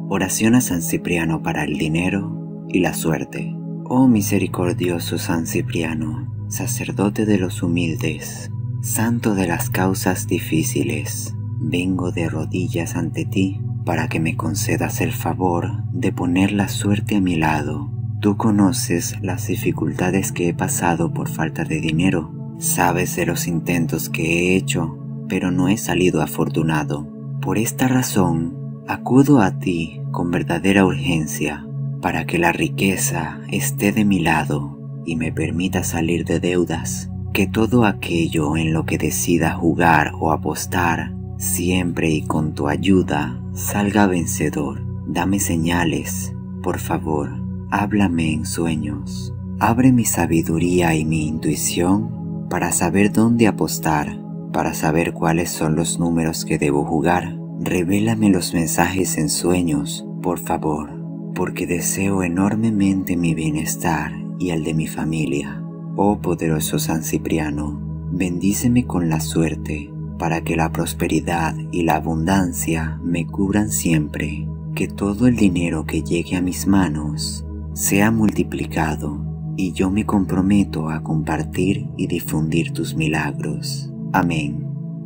Oración a San Cipriano para el dinero y la suerte. Oh misericordioso San Cipriano, sacerdote de los humildes, santo de las causas difíciles, vengo de rodillas ante ti para que me concedas el favor de poner la suerte a mi lado. Tú conoces las dificultades que he pasado por falta de dinero. Sabes de los intentos que he hecho, pero no he salido afortunado. Por esta razón, acudo a ti con verdadera urgencia, para que la riqueza esté de mi lado y me permita salir de deudas, que todo aquello en lo que decida jugar o apostar, siempre y con tu ayuda, salga vencedor. Dame señales, por favor, háblame en sueños. Abre mi sabiduría y mi intuición para saber dónde apostar, para saber cuáles son los números que debo jugar. Revélame los mensajes en sueños, por favor, porque deseo enormemente mi bienestar y el de mi familia. Oh poderoso San Cipriano, bendíceme con la suerte, para que la prosperidad y la abundancia me cubran siempre, que todo el dinero que llegue a mis manos sea multiplicado, y yo me comprometo a compartir y difundir tus milagros. Amén.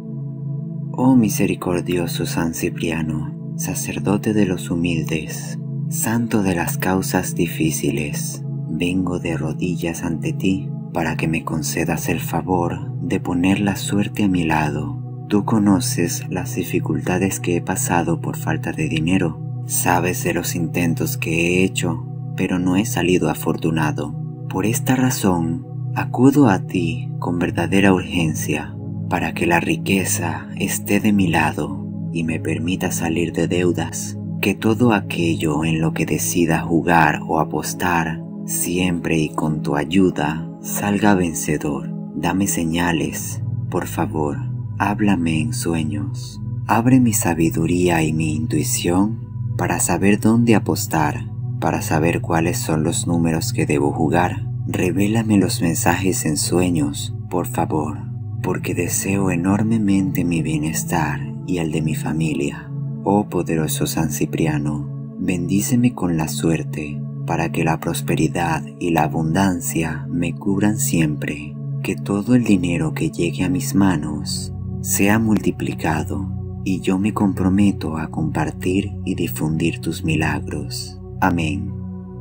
Oh misericordioso San Cipriano, sacerdote de los humildes, santo de las causas difíciles, vengo de rodillas ante ti para que me concedas el favor de poner la suerte a mi lado. Tú conoces las dificultades que he pasado por falta de dinero. Sabes de los intentos que he hecho, pero no he salido afortunado. Por esta razón, acudo a ti con verdadera urgencia, para que la riqueza esté de mi lado y me permita salir de deudas, que todo aquello en lo que decida jugar o apostar, siempre y con tu ayuda, salga vencedor. Dame señales, por favor, háblame en sueños. Abre mi sabiduría y mi intuición para saber dónde apostar, para saber cuáles son los números que debo jugar. Revélame los mensajes en sueños, por favor, porque deseo enormemente mi bienestar y el de mi familia. Oh poderoso San Cipriano, bendíceme con la suerte, para que la prosperidad y la abundancia me cubran siempre, que todo el dinero que llegue a mis manos sea multiplicado, y yo me comprometo a compartir y difundir tus milagros. Amén.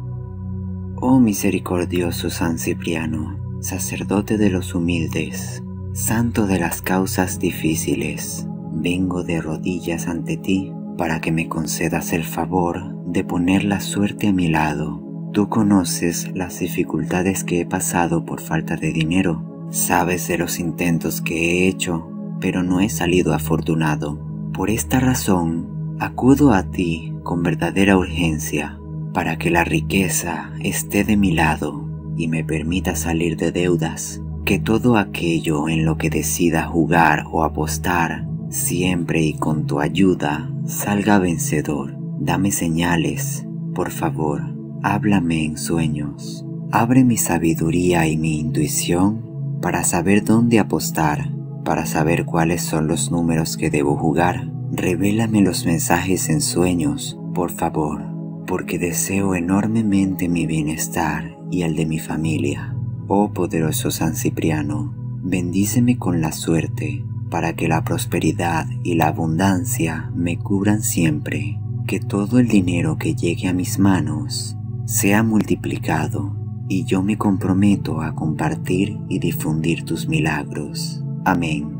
Oh misericordioso San Cipriano, sacerdote de los humildes, santo de las causas difíciles, vengo de rodillas ante ti para que me concedas el favor de poner la suerte a mi lado. Tú conoces las dificultades que he pasado por falta de dinero. Sabes de los intentos que he hecho, pero no he salido afortunado. Por esta razón, acudo a ti con verdadera urgencia, para que la riqueza esté de mi lado y me permita salir de deudas, que todo aquello en lo que decida jugar o apostar, siempre y con tu ayuda, salga vencedor. Dame señales, por favor, háblame en sueños. Abre mi sabiduría y mi intuición para saber dónde apostar, para saber cuáles son los números que debo jugar. Revélame los mensajes en sueños, por favor, porque deseo enormemente mi bienestar y el de mi familia. Oh poderoso San Cipriano, bendíceme con la suerte, para que la prosperidad y la abundancia me cubran siempre, que todo el dinero que llegue a mis manos sea multiplicado, y yo me comprometo a compartir y difundir tus milagros. Amén.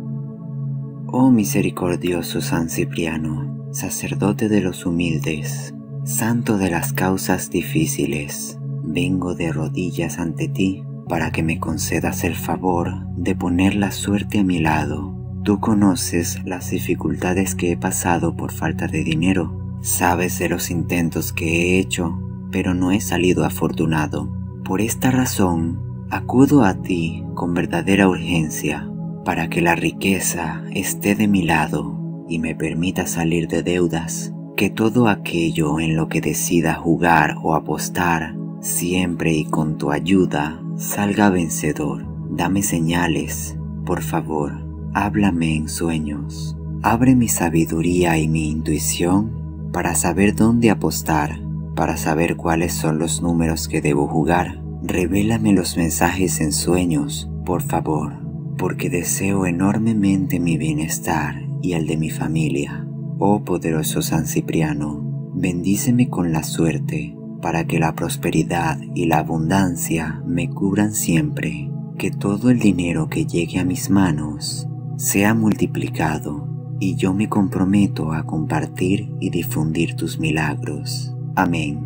Oh misericordioso San Cipriano, sacerdote de los humildes, santo de las causas difíciles, vengo de rodillas ante ti para que me concedas el favor de poner la suerte a mi lado. Tú conoces las dificultades que he pasado por falta de dinero. Sabes de los intentos que he hecho, pero no he salido afortunado. Por esta razón, acudo a ti con verdadera urgencia, para que la riqueza esté de mi lado y me permita salir de deudas, que todo aquello en lo que decida jugar o apostar, siempre y con tu ayuda, salga vencedor. Dame señales, por favor, háblame en sueños. Abre mi sabiduría y mi intuición para saber dónde apostar, para saber cuáles son los números que debo jugar. Revélame los mensajes en sueños, por favor, porque deseo enormemente mi bienestar y el de mi familia. Oh poderoso San Cipriano, bendíceme con la suerte, para que la prosperidad y la abundancia me cubran siempre, que todo el dinero que llegue a mis manos sea multiplicado, y yo me comprometo a compartir y difundir tus milagros. Amén.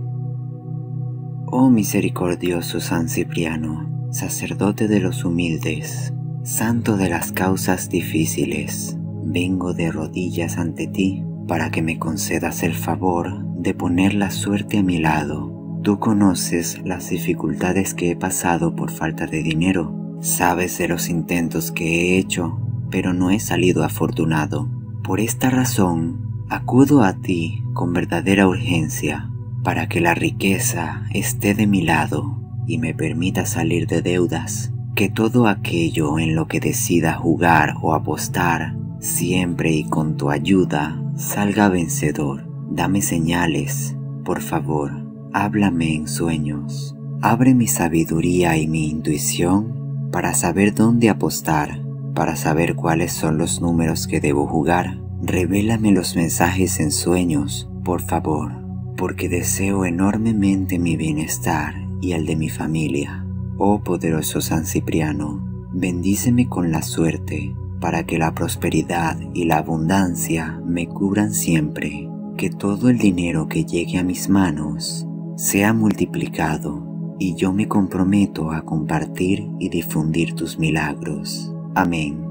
Oh misericordioso San Cipriano, sacerdote de los humildes, santo de las causas difíciles, vengo de rodillas ante ti para que me concedas el favor de poner la suerte a mi lado. Tú conoces las dificultades que he pasado por falta de dinero, sabes de los intentos que he hecho, pero no he salido afortunado. Por esta razón, acudo a ti con verdadera urgencia, para que la riqueza esté de mi lado y me permita salir de deudas, que todo aquello en lo que decida jugar o apostar, siempre y con tu ayuda, salga vencedor. Dame señales, por favor, háblame en sueños. Abre mi sabiduría y mi intuición para saber dónde apostar, para saber cuáles son los números que debo jugar. Revélame los mensajes en sueños, por favor, porque deseo enormemente mi bienestar y el de mi familia. Oh poderoso San Cipriano, bendíceme con la suerte, para que la prosperidad y la abundancia me cubran siempre, que todo el dinero que llegue a mis manos sea multiplicado, y yo me comprometo a compartir y difundir tus milagros. Amén.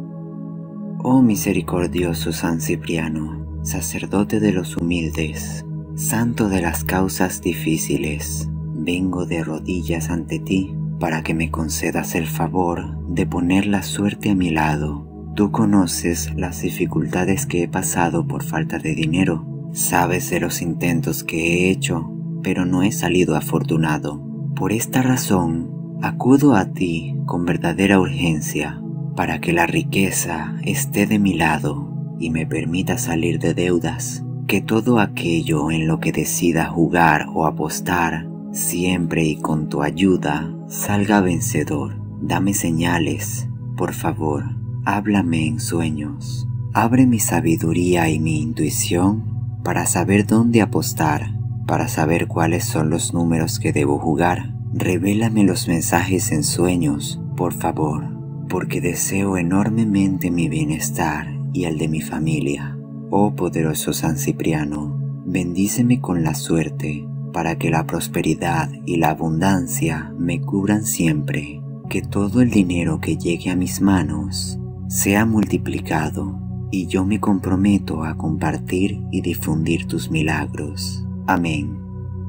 Oh misericordioso San Cipriano, sacerdote de los humildes, santo de las causas difíciles, vengo de rodillas ante ti para que me concedas el favor de poner la suerte a mi lado. Tú conoces las dificultades que he pasado por falta de dinero, sabes de los intentos que he hecho, pero no he salido afortunado. Por esta razón, acudo a ti con verdadera urgencia, para que la riqueza esté de mi lado y me permita salir de deudas, que todo aquello en lo que decida jugar o apostar, siempre y con tu ayuda, salga vencedor. Dame señales, por favor, háblame en sueños. Abre mi sabiduría y mi intuición para saber dónde apostar, para saber cuáles son los números que debo jugar. Revélame los mensajes en sueños, por favor, porque deseo enormemente mi bienestar y el de mi familia. Oh poderoso San Cipriano, bendíceme con la suerte, para que la prosperidad y la abundancia me cubran siempre, que todo el dinero que llegue a mis manos sea multiplicado, y yo me comprometo a compartir y difundir tus milagros. Amén.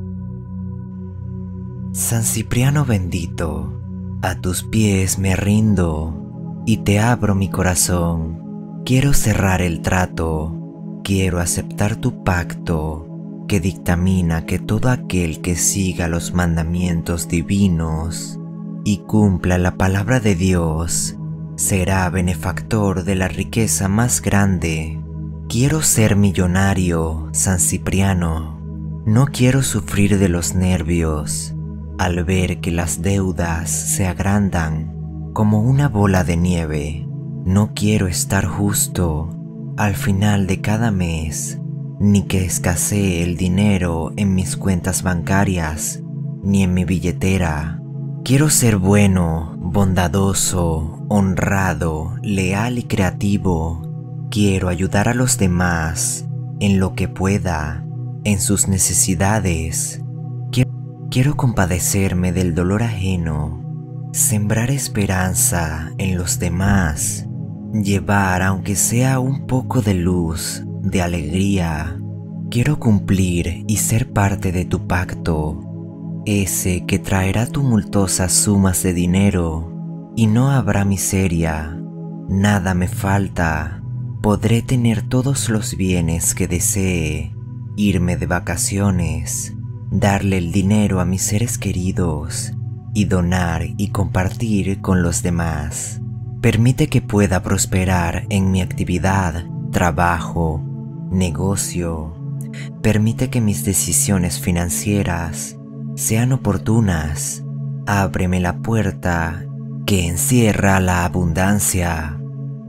San Cipriano bendito, a tus pies me rindo y te abro mi corazón. Quiero cerrar el trato, quiero aceptar tu pacto, que dictamina que todo aquel que siga los mandamientos divinos y cumpla la palabra de Dios será benefactor de la riqueza más grande. Quiero ser millonario, San Cipriano. No quiero sufrir de los nervios al ver que las deudas se agrandan como una bola de nieve. No quiero estar justo al final de cada mes, ni que escasee el dinero en mis cuentas bancarias, ni en mi billetera. Quiero ser bueno, bondadoso, honrado, leal y creativo. Quiero ayudar a los demás en lo que pueda, en sus necesidades. Quiero compadecerme del dolor ajeno, sembrar esperanza en los demás, llevar aunque sea un poco de luz, de alegría. Quiero cumplir y ser parte de tu pacto, ese que traerá tumultuosas sumas de dinero, y no habrá miseria, nada me falta. Podré tener todos los bienes que desee, irme de vacaciones, darle el dinero a mis seres queridos y donar y compartir con los demás. Permite que pueda prosperar en mi actividad, trabajo, negocio. Permite que mis decisiones financieras sean oportunas. Ábreme la puerta que encierra la abundancia.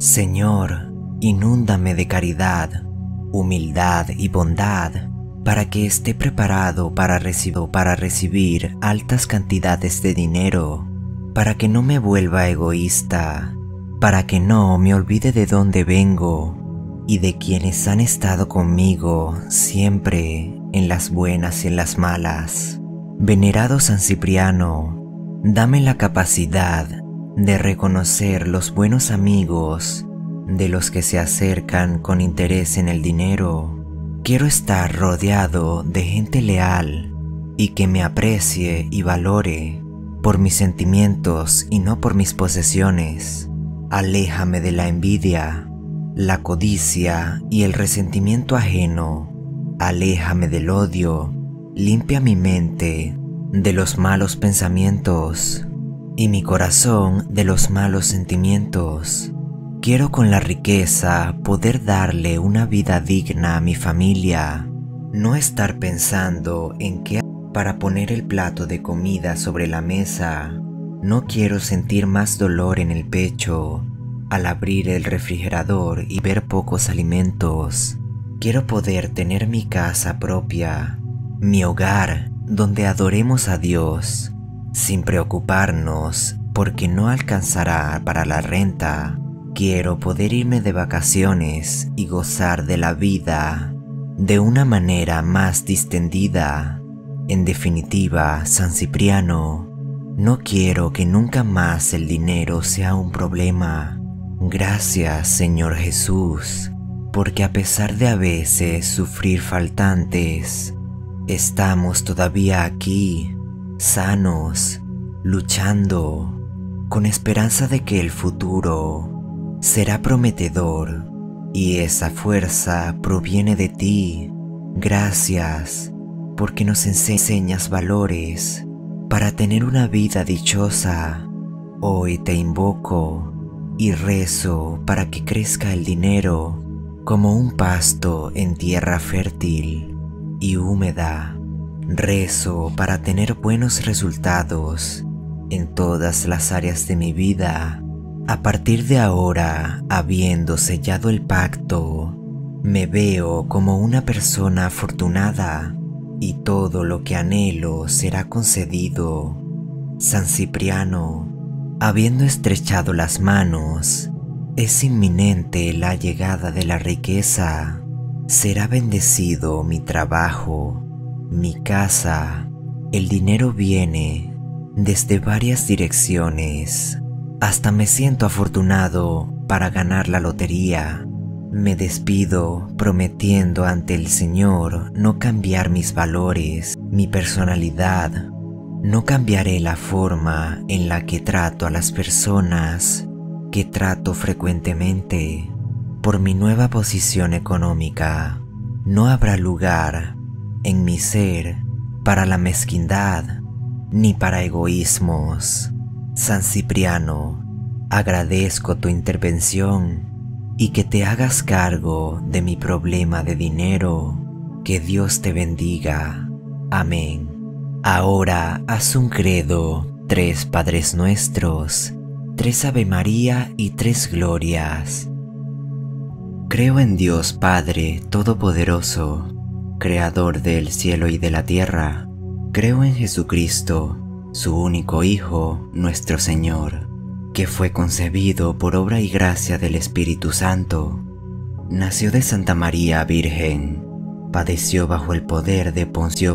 Señor, inúndame de caridad, humildad y bondad para que esté preparado para recibir altas cantidades de dinero, para que no me vuelva egoísta, para que no me olvide de dónde vengo y de quienes han estado conmigo siempre en las buenas y en las malas. Venerado San Cipriano, dame la capacidad de reconocer los buenos amigos de los que se acercan con interés en el dinero. Quiero estar rodeado de gente leal y que me aprecie y valore por mis sentimientos y no por mis posesiones. Aléjame de la envidia, la codicia y el resentimiento ajeno. Aléjame del odio. Limpia mi mente de los malos pensamientos y mi corazón de los malos sentimientos. Quiero con la riqueza poder darle una vida digna a mi familia, no estar pensando en qué para poner el plato de comida sobre la mesa. No quiero sentir más dolor en el pecho al abrir el refrigerador y ver pocos alimentos. Quiero poder tener mi casa propia, mi hogar donde adoremos a Dios, sin preocuparnos porque no alcanzará para la renta. Quiero poder irme de vacaciones y gozar de la vida de una manera más distendida. En definitiva, San Cipriano, no quiero que nunca más el dinero sea un problema. Gracias, Señor Jesús, porque a pesar de a veces sufrir faltantes, estamos todavía aquí, sanos, luchando, con esperanza de que el futuro será prometedor y esa fuerza proviene de ti. Gracias, porque nos enseñas valores para tener una vida dichosa. Hoy te invoco y rezo para que crezca el dinero como un pasto en tierra fértil y húmeda. Rezo para tener buenos resultados en todas las áreas de mi vida. A partir de ahora, habiendo sellado el pacto, me veo como una persona afortunada y todo lo que anhelo será concedido. San Cipriano, habiendo estrechado las manos, es inminente la llegada de la riqueza. Será bendecido mi trabajo, mi casa. El dinero viene desde varias direcciones. Hasta me siento afortunado para ganar la lotería. Me despido prometiendo ante el Señor no cambiar mis valores, mi personalidad. No cambiaré la forma en la que trato a las personas que trato frecuentemente. Por mi nueva posición económica, no habrá lugar en mi ser para la mezquindad ni para egoísmos. San Cipriano, agradezco tu intervención y que te hagas cargo de mi problema de dinero. Que Dios te bendiga. Amén. Ahora haz un credo, 3 Padres Nuestros, 3 Ave María y 3 Glorias. Creo en Dios Padre Todopoderoso, Creador del cielo y de la tierra. Creo en Jesucristo, su único Hijo, nuestro Señor, que fue concebido por obra y gracia del Espíritu Santo. Nació de Santa María Virgen, padeció bajo el poder de Poncio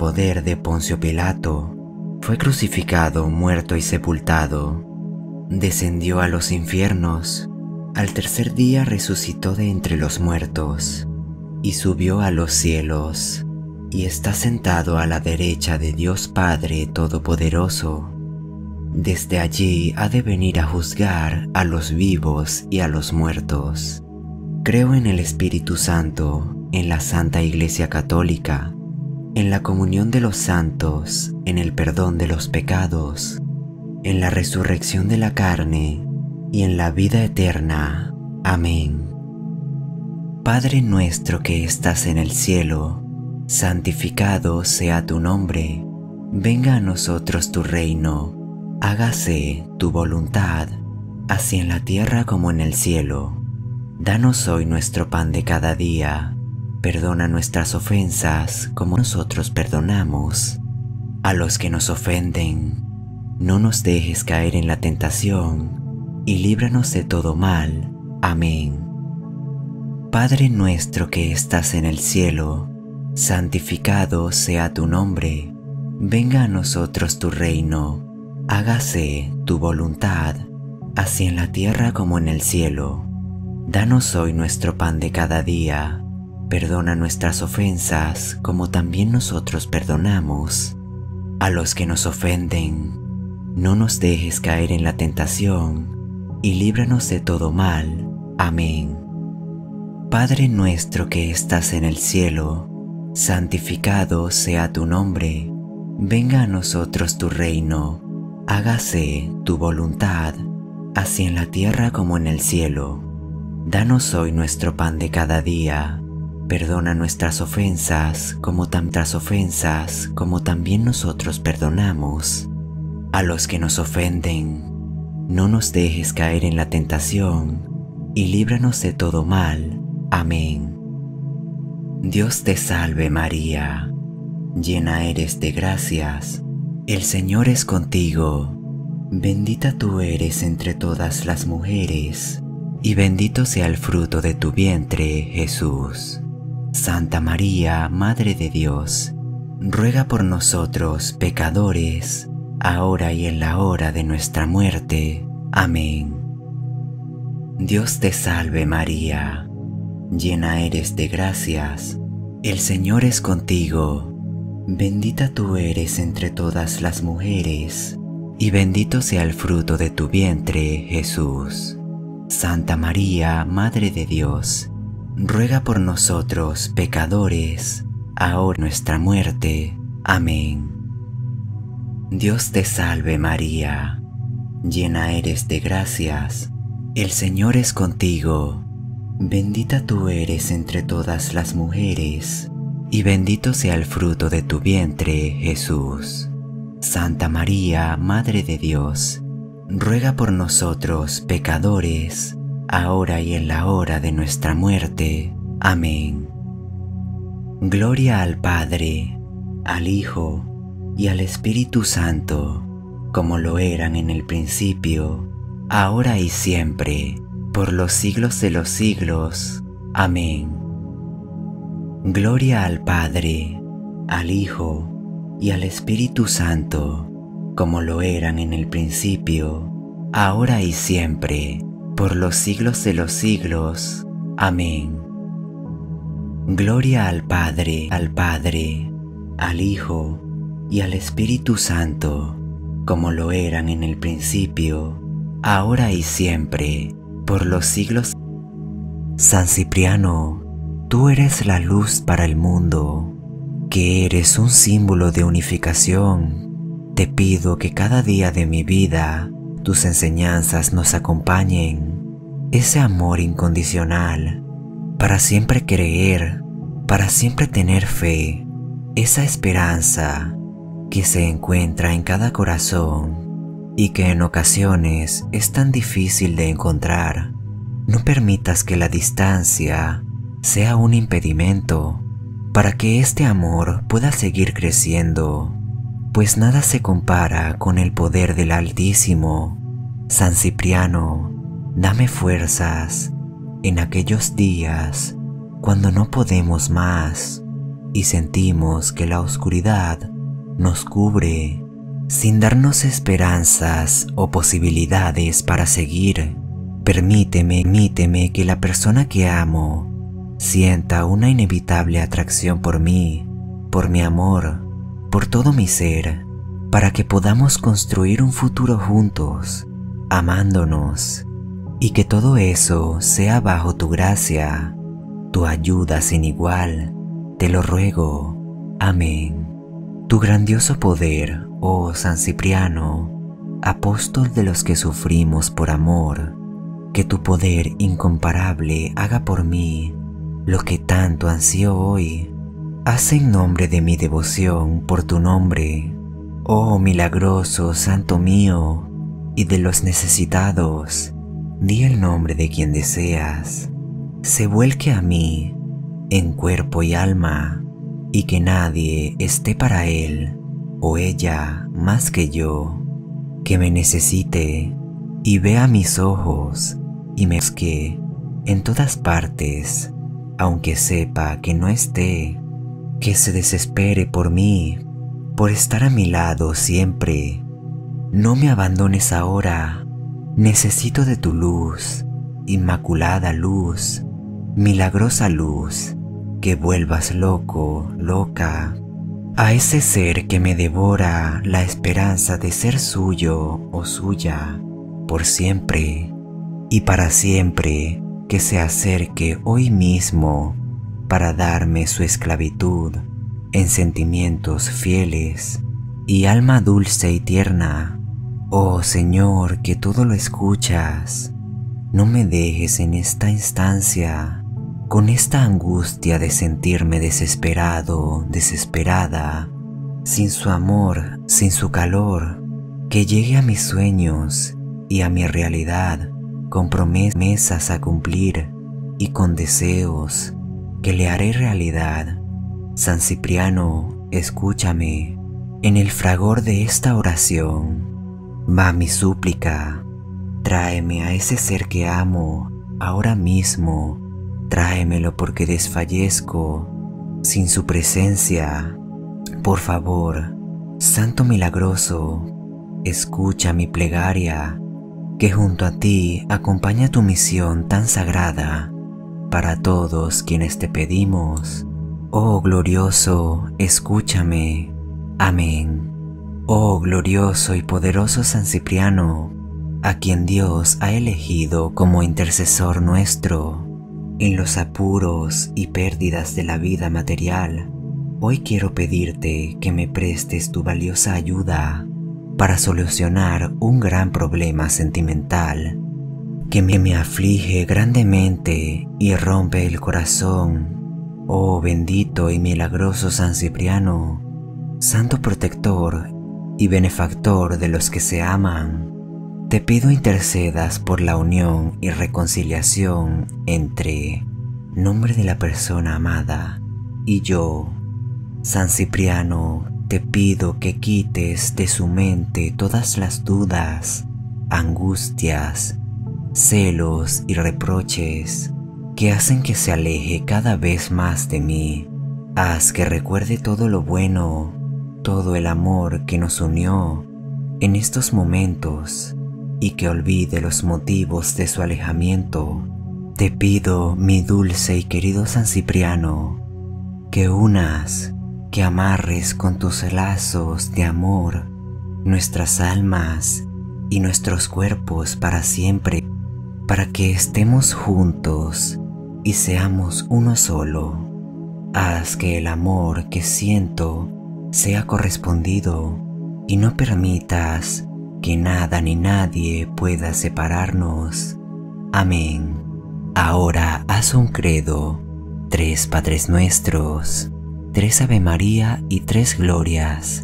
Pilato, fue crucificado, muerto y sepultado, descendió a los infiernos, al tercer día resucitó de entre los muertos, y subió a los cielos, y está sentado a la derecha de Dios Padre Todopoderoso. Desde allí ha de venir a juzgar a los vivos y a los muertos. Creo en el Espíritu Santo, en la Santa Iglesia Católica, en la comunión de los santos, en el perdón de los pecados, en la resurrección de la carne y en la vida eterna. Amén. Padre nuestro que estás en el cielo, santificado sea tu nombre, venga a nosotros tu reino, hágase tu voluntad, así en la tierra como en el cielo. Danos hoy nuestro pan de cada día, perdona nuestras ofensas como nosotros perdonamos a los que nos ofenden. No nos dejes caer en la tentación, y líbranos de todo mal. Amén. Padre nuestro que estás en el cielo, santificado sea tu nombre. Venga a nosotros tu reino, hágase tu voluntad, así en la tierra como en el cielo. Danos hoy nuestro pan de cada día, perdona nuestras ofensas como también nosotros perdonamos a los que nos ofenden. No nos dejes caer en la tentación, y líbranos de todo mal. Amén. Padre nuestro que estás en el cielo, santificado sea tu nombre. Venga a nosotros tu reino, hágase tu voluntad, así en la tierra como en el cielo. Danos hoy nuestro pan de cada día, perdona nuestras ofensas como también nosotros perdonamos a los que nos ofenden. No nos dejes caer en la tentación, y líbranos de todo mal. Amén. Dios te salve María, llena eres de gracias, el Señor es contigo, bendita tú eres entre todas las mujeres, y bendito sea el fruto de tu vientre, Jesús. Santa María, Madre de Dios, ruega por nosotros pecadores, ahora y en la hora de nuestra muerte. Amén. Dios te salve María, llena eres de gracias, el Señor es contigo, bendita tú eres entre todas las mujeres, y bendito sea el fruto de tu vientre, Jesús. Santa María, Madre de Dios, ruega por nosotros pecadores, ahora y en nuestra muerte. Amén. Dios te salve María, llena eres de gracias, el Señor es contigo, bendita tú eres entre todas las mujeres, y bendito sea el fruto de tu vientre, Jesús. Santa María, Madre de Dios, ruega por nosotros pecadores, ahora y en la hora de nuestra muerte. Amén. Gloria al Padre, al Hijo y al Espíritu Santo, como lo eran en el principio, ahora y siempre, por los siglos de los siglos. Amén. Gloria al Padre, al Hijo y al Espíritu Santo, como lo eran en el principio, ahora y siempre, por los siglos de los siglos. Amén. Gloria al Padre, al Hijo y al Espíritu Santo, como lo eran en el principio, ahora y siempre, por los siglos. San Cipriano, tú eres la luz para el mundo, que eres un símbolo de unificación. Te pido que cada día de mi vida tus enseñanzas nos acompañen, ese amor incondicional, para siempre creer, para siempre tener fe, esa esperanza que se encuentra en cada corazón y que en ocasiones es tan difícil de encontrar. No permitas que la distancia sea un impedimento para que este amor pueda seguir creciendo, pues nada se compara con el poder del Altísimo. San Cipriano, dame fuerzas en aquellos días cuando no podemos más y sentimos que la oscuridad nos cubre, sin darnos esperanzas o posibilidades para seguir. Permíteme que la persona que amo sienta una inevitable atracción por mí, por mi amor, por todo mi ser, para que podamos construir un futuro juntos, amándonos, y que todo eso sea bajo tu gracia, tu ayuda sin igual, te lo ruego. Amén. Tu grandioso poder, oh San Cipriano, apóstol de los que sufrimos por amor, que tu poder incomparable haga por mí lo que tanto ansío hoy, haz en nombre de mi devoción por tu nombre, oh milagroso Santo mío, y de los necesitados, di el nombre de quien deseas, se vuelque a mí en cuerpo y alma, y que nadie esté para él o ella más que yo, que me necesite y vea mis ojos y me busque en todas partes, aunque sepa que no esté, que se desespere por mí, por estar a mi lado siempre. No me abandones ahora, necesito de tu luz, inmaculada luz, milagrosa luz, que vuelvas loco, loca, a ese ser que me devora la esperanza de ser suyo o suya, por siempre y para siempre, que se acerque hoy mismo para darme su esclavitud en sentimientos fieles y alma dulce y tierna. Oh Señor, que todo lo escuchas, no me dejes en esta instancia, con esta angustia de sentirme desesperado, desesperada, sin su amor, sin su calor, que llegue a mis sueños y a mi realidad, con promesas a cumplir y con deseos que le haré realidad. San Cipriano, escúchame, en el fragor de esta oración va mi súplica. Tráeme a ese ser que amo ahora mismo, tráemelo porque desfallezco sin su presencia. Por favor, Santo milagroso, escucha mi plegaria, que junto a ti acompaña tu misión tan sagrada para todos quienes te pedimos. Oh glorioso, escúchame. Amén. Oh glorioso y poderoso San Cipriano, a quien Dios ha elegido como intercesor nuestro en los apuros y pérdidas de la vida material, hoy quiero pedirte que me prestes tu valiosa ayuda para solucionar un gran problema sentimental que me aflige grandemente y rompe el corazón. Oh bendito y milagroso San Cipriano, santo protector y benefactor de los que se aman, te pido intercedas por la unión y reconciliación entre nombre de la persona amada y yo. San Cipriano, te pido que quites de su mente todas las dudas, angustias, celos y reproches que hacen que se aleje cada vez más de mí. Haz que recuerde todo lo bueno, todo el amor que nos unió en estos momentos y que olvide los motivos de su alejamiento. Te pido, mi dulce y querido San Cipriano, que unas, que amarres con tus lazos de amor nuestras almas y nuestros cuerpos para siempre, para que estemos juntos y seamos uno solo. Haz que el amor que siento sea correspondido y no permitas que nada ni nadie pueda separarnos. Amén. Ahora haz un credo, 3 Padres Nuestros, 3 Ave María y 3 Glorias.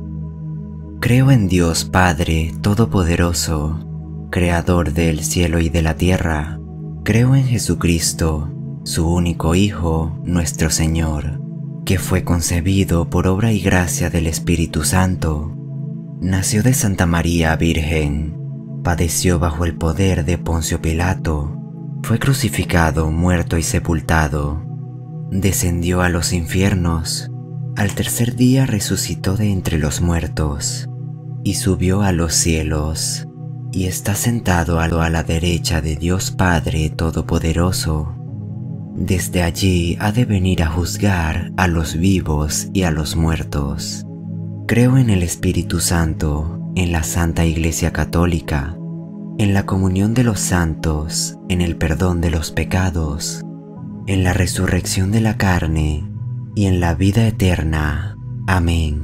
Creo en Dios Padre Todopoderoso, Creador del cielo y de la tierra. Creo en Jesucristo, su único Hijo, nuestro Señor, que fue concebido por obra y gracia del Espíritu Santo. Nació de Santa María Virgen, padeció bajo el poder de Poncio Pilato, fue crucificado, muerto y sepultado. Descendió a los infiernos, al tercer día resucitó de entre los muertos, y subió a los cielos, y está sentado a la derecha de Dios Padre Todopoderoso. Desde allí ha de venir a juzgar a los vivos y a los muertos. Creo en el Espíritu Santo, en la Santa Iglesia Católica, en la comunión de los santos, en el perdón de los pecados, en la resurrección de la carne y en la vida eterna. Amén.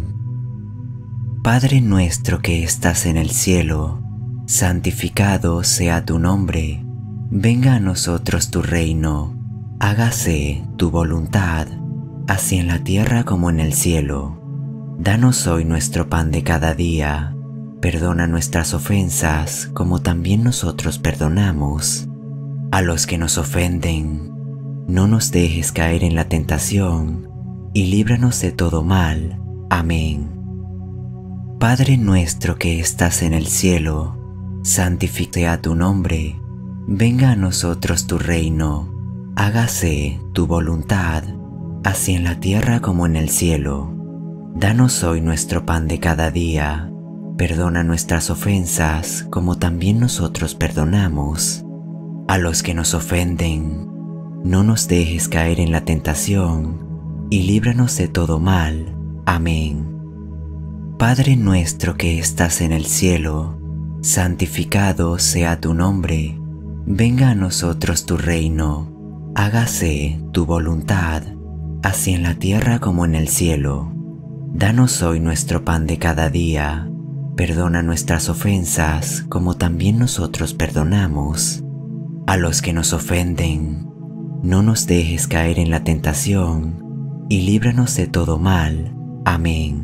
Padre nuestro que estás en el cielo, santificado sea tu nombre. Venga a nosotros tu reino. Hágase tu voluntad, así en la tierra como en el cielo. Danos hoy nuestro pan de cada día. Perdona nuestras ofensas, como también nosotros perdonamos a los que nos ofenden. No nos dejes caer en la tentación, y líbranos de todo mal. Amén. Padre nuestro que estás en el cielo, santificado sea tu nombre. Venga a nosotros tu reino. Hágase tu voluntad, así en la tierra como en el cielo. Danos hoy nuestro pan de cada día. Perdona nuestras ofensas, como también nosotros perdonamos a los que nos ofenden. No nos dejes caer en la tentación, y líbranos de todo mal. Amén. Padre nuestro que estás en el cielo, santificado sea tu nombre. Venga a nosotros tu reino. Hágase tu voluntad, así en la tierra como en el cielo. Danos hoy nuestro pan de cada día. Perdona nuestras ofensas, como también nosotros perdonamos a los que nos ofenden. No nos dejes caer en la tentación, y líbranos de todo mal. Amén.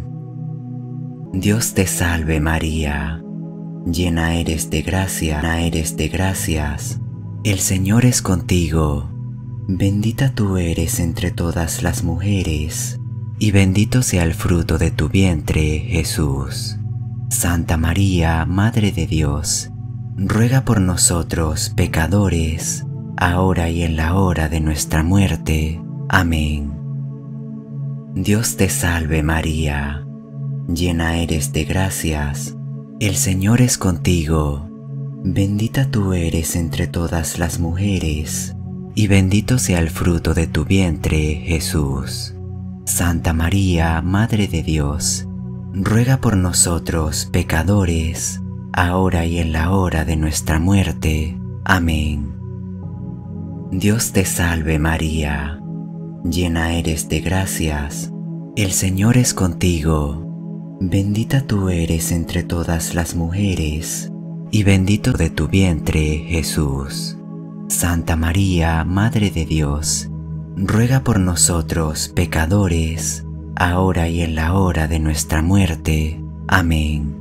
Dios te salve María, llena eres de gracias. El Señor es contigo. Bendita tú eres entre todas las mujeres, y bendito sea el fruto de tu vientre, Jesús. Santa María, Madre de Dios, ruega por nosotros pecadores, ahora y en la hora de nuestra muerte. Amén. Dios te salve María, llena eres de gracias, el Señor es contigo. Bendita tú eres entre todas las mujeres, y bendito sea el fruto de tu vientre, Jesús. Santa María, Madre de Dios, ruega por nosotros pecadores, ahora y en la hora de nuestra muerte. Amén. Dios te salve María, llena eres de gracias, el Señor es contigo. Bendita tú eres entre todas las mujeres, y bendito de tu vientre, Jesús. Santa María, Madre de Dios, ruega por nosotros pecadores, ahora y en la hora de nuestra muerte. Amén.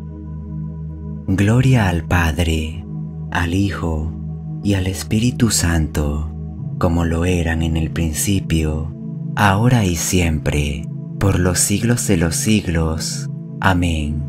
Gloria al Padre, al Hijo y al Espíritu Santo, como lo eran en el principio, ahora y siempre, por los siglos de los siglos. Amén.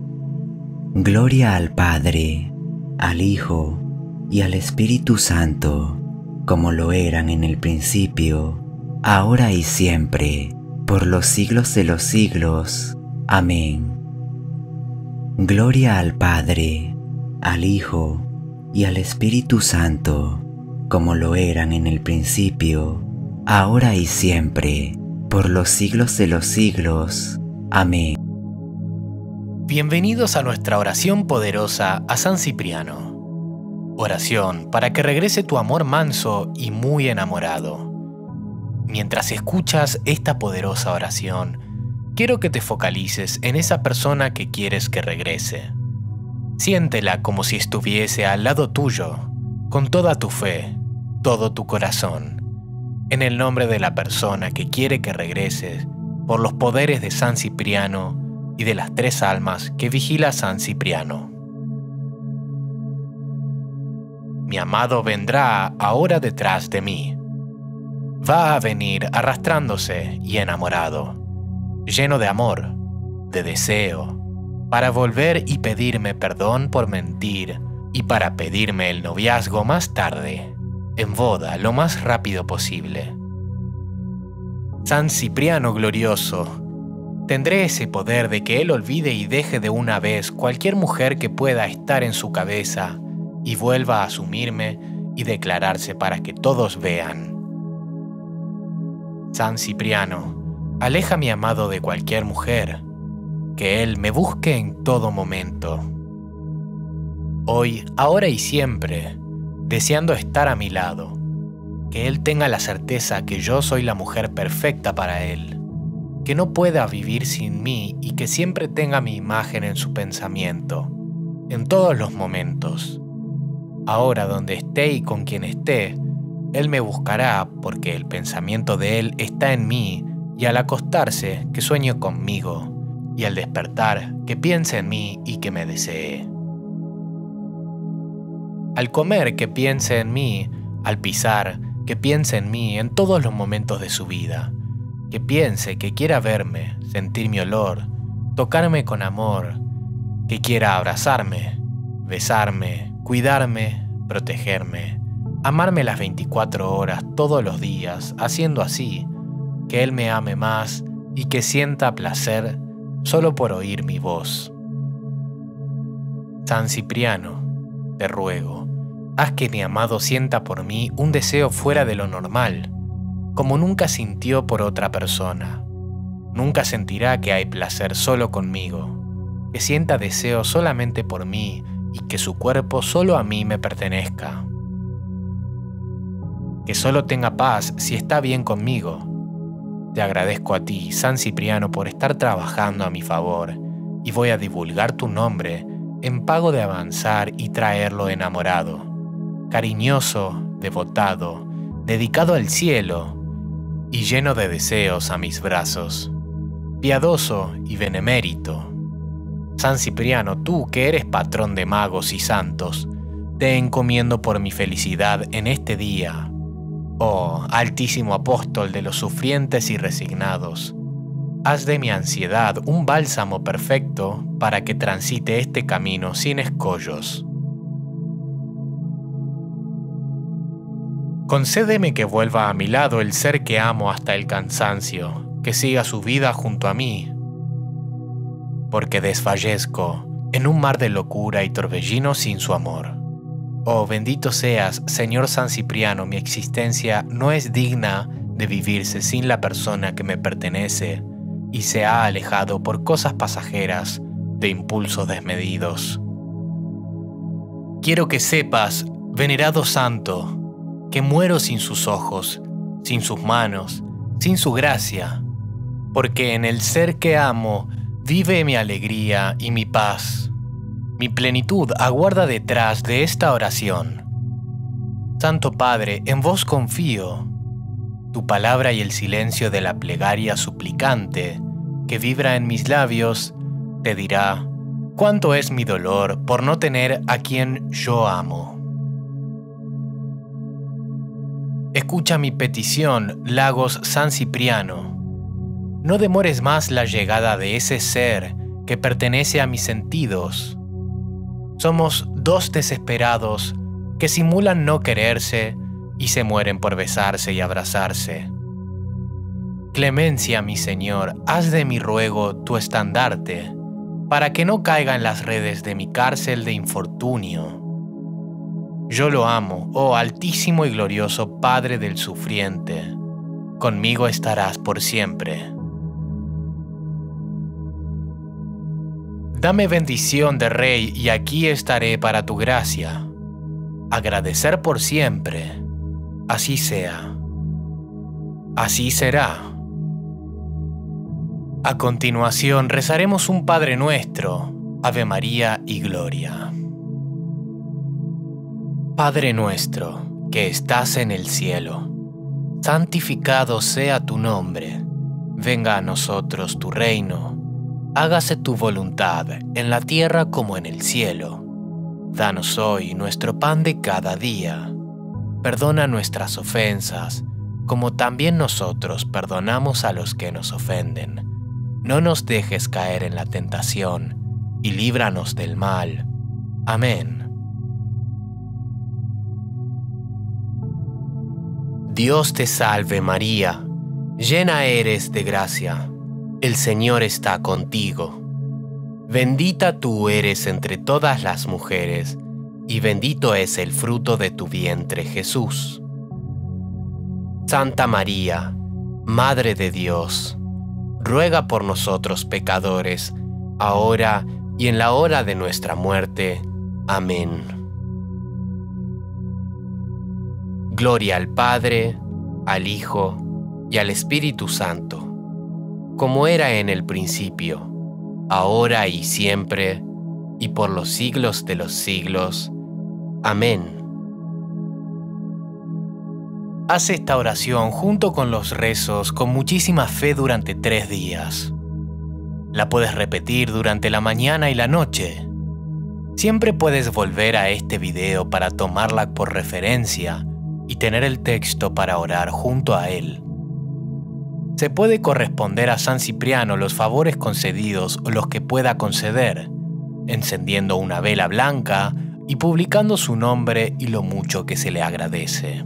Gloria al Padre, al Hijo y al Espíritu Santo, como lo eran en el principio, ahora y siempre, por los siglos de los siglos. Amén. Gloria al Padre, al Hijo y al Espíritu Santo, como lo eran en el principio, ahora y siempre, por los siglos de los siglos. Amén. Bienvenidos a nuestra oración poderosa a San Cipriano. Oración para que regrese tu amor manso y muy enamorado. Mientras escuchas esta poderosa oración, quiero que te focalices en esa persona que quieres que regrese. Siéntela como si estuviese al lado tuyo, con toda tu fe, todo tu corazón. En el nombre de la persona que quiere que regreses, por los poderes de San Cipriano y de las 3 almas que vigila San Cipriano. Mi amado vendrá ahora detrás de mí. Va a venir arrastrándose y enamorado, lleno de amor, de deseo, para volver y pedirme perdón por mentir y para pedirme el noviazgo más tarde, en boda lo más rápido posible. San Cipriano glorioso, tendré ese poder de que él olvide y deje de una vez cualquier mujer que pueda estar en su cabeza y vuelva a asumirme y declararse para que todos vean. San Cipriano, aleja a mi amado de cualquier mujer, que él me busque en todo momento. Hoy, ahora y siempre, deseando estar a mi lado, que él tenga la certeza que yo soy la mujer perfecta para él, que no pueda vivir sin mí y que siempre tenga mi imagen en su pensamiento, en todos los momentos. Ahora donde esté y con quien esté, él me buscará porque el pensamiento de él está en mí y al acostarse que sueñe conmigo, y al despertar que piense en mí y que me desee. Al comer que piense en mí, al pisar que piense en mí en todos los momentos de su vida, que piense que quiera verme, sentir mi olor, tocarme con amor, que quiera abrazarme, besarme, cuidarme, protegerme, amarme las 24 horas todos los días, haciendo así que él me ame más y que sienta placer solo por oír mi voz. San Cipriano, te ruego, haz que mi amado sienta por mí un deseo fuera de lo normal, como nunca sintió por otra persona. Nunca sentirá que hay placer solo conmigo, que sienta deseo solamente por mí y que su cuerpo solo a mí me pertenezca. Que solo tenga paz si está bien conmigo. Te agradezco a ti, San Cipriano, por estar trabajando a mi favor, y voy a divulgar tu nombre en pago de avanzar y traerlo enamorado, cariñoso, devotado, dedicado al cielo y lleno de deseos a mis brazos, piadoso y benemérito. San Cipriano, tú que eres patrón de magos y santos, te encomiendo por mi felicidad en este día. Oh, altísimo apóstol de los sufrientes y resignados, haz de mi ansiedad un bálsamo perfecto para que transite este camino sin escollos. Concédeme que vuelva a mi lado el ser que amo hasta el cansancio, que siga su vida junto a mí, porque desfallezco en un mar de locura y torbellino sin su amor. Oh, bendito seas, Señor San Cipriano, mi existencia no es digna de vivirse sin la persona que me pertenece y se ha alejado por cosas pasajeras de impulsos desmedidos. Quiero que sepas, venerado santo, que muero sin sus ojos, sin sus manos, sin su gracia, porque en el ser que amo vive mi alegría y mi paz. Mi plenitud aguarda detrás de esta oración. Santo Padre, en vos confío. Tu palabra y el silencio de la plegaria suplicante que vibra en mis labios te dirá cuánto es mi dolor por no tener a quien yo amo. Escucha mi petición, Lagos San Cipriano. No demores más la llegada de ese ser que pertenece a mis sentidos. Somos dos desesperados que simulan no quererse y se mueren por besarse y abrazarse. Clemencia, mi Señor, haz de mi ruego tu estandarte, para que no caiga en las redes de mi cárcel de infortunio. Yo lo amo, oh altísimo y glorioso Padre del sufriente. Conmigo estarás por siempre. Dame bendición de Rey y aquí estaré para tu gracia. Agradecer por siempre. Así sea. Así será. A continuación rezaremos un Padre Nuestro, Ave María y Gloria. Padre nuestro, que estás en el cielo, santificado sea tu nombre. Venga a nosotros tu reino. Hágase tu voluntad en la tierra como en el cielo. Danos hoy nuestro pan de cada día. Perdona nuestras ofensas, como también nosotros perdonamos a los que nos ofenden. No nos dejes caer en la tentación, y líbranos del mal. Amén. Dios te salve María, llena eres de gracia. El Señor está contigo. Bendita tú eres entre todas las mujeres, y bendito es el fruto de tu vientre, Jesús. Santa María, Madre de Dios, ruega por nosotros pecadores, ahora y en la hora de nuestra muerte. Amén. Gloria al Padre, al Hijo y al Espíritu Santo, como era en el principio, ahora y siempre, y por los siglos de los siglos. Amén. Haz esta oración junto con los rezos con muchísima fe durante 3 días. La puedes repetir durante la mañana y la noche. Siempre puedes volver a este video para tomarla por referencia y tener el texto para orar junto a él. Se puede corresponder a San Cipriano los favores concedidos o los que pueda conceder, encendiendo una vela blanca y publicando su nombre y lo mucho que se le agradece.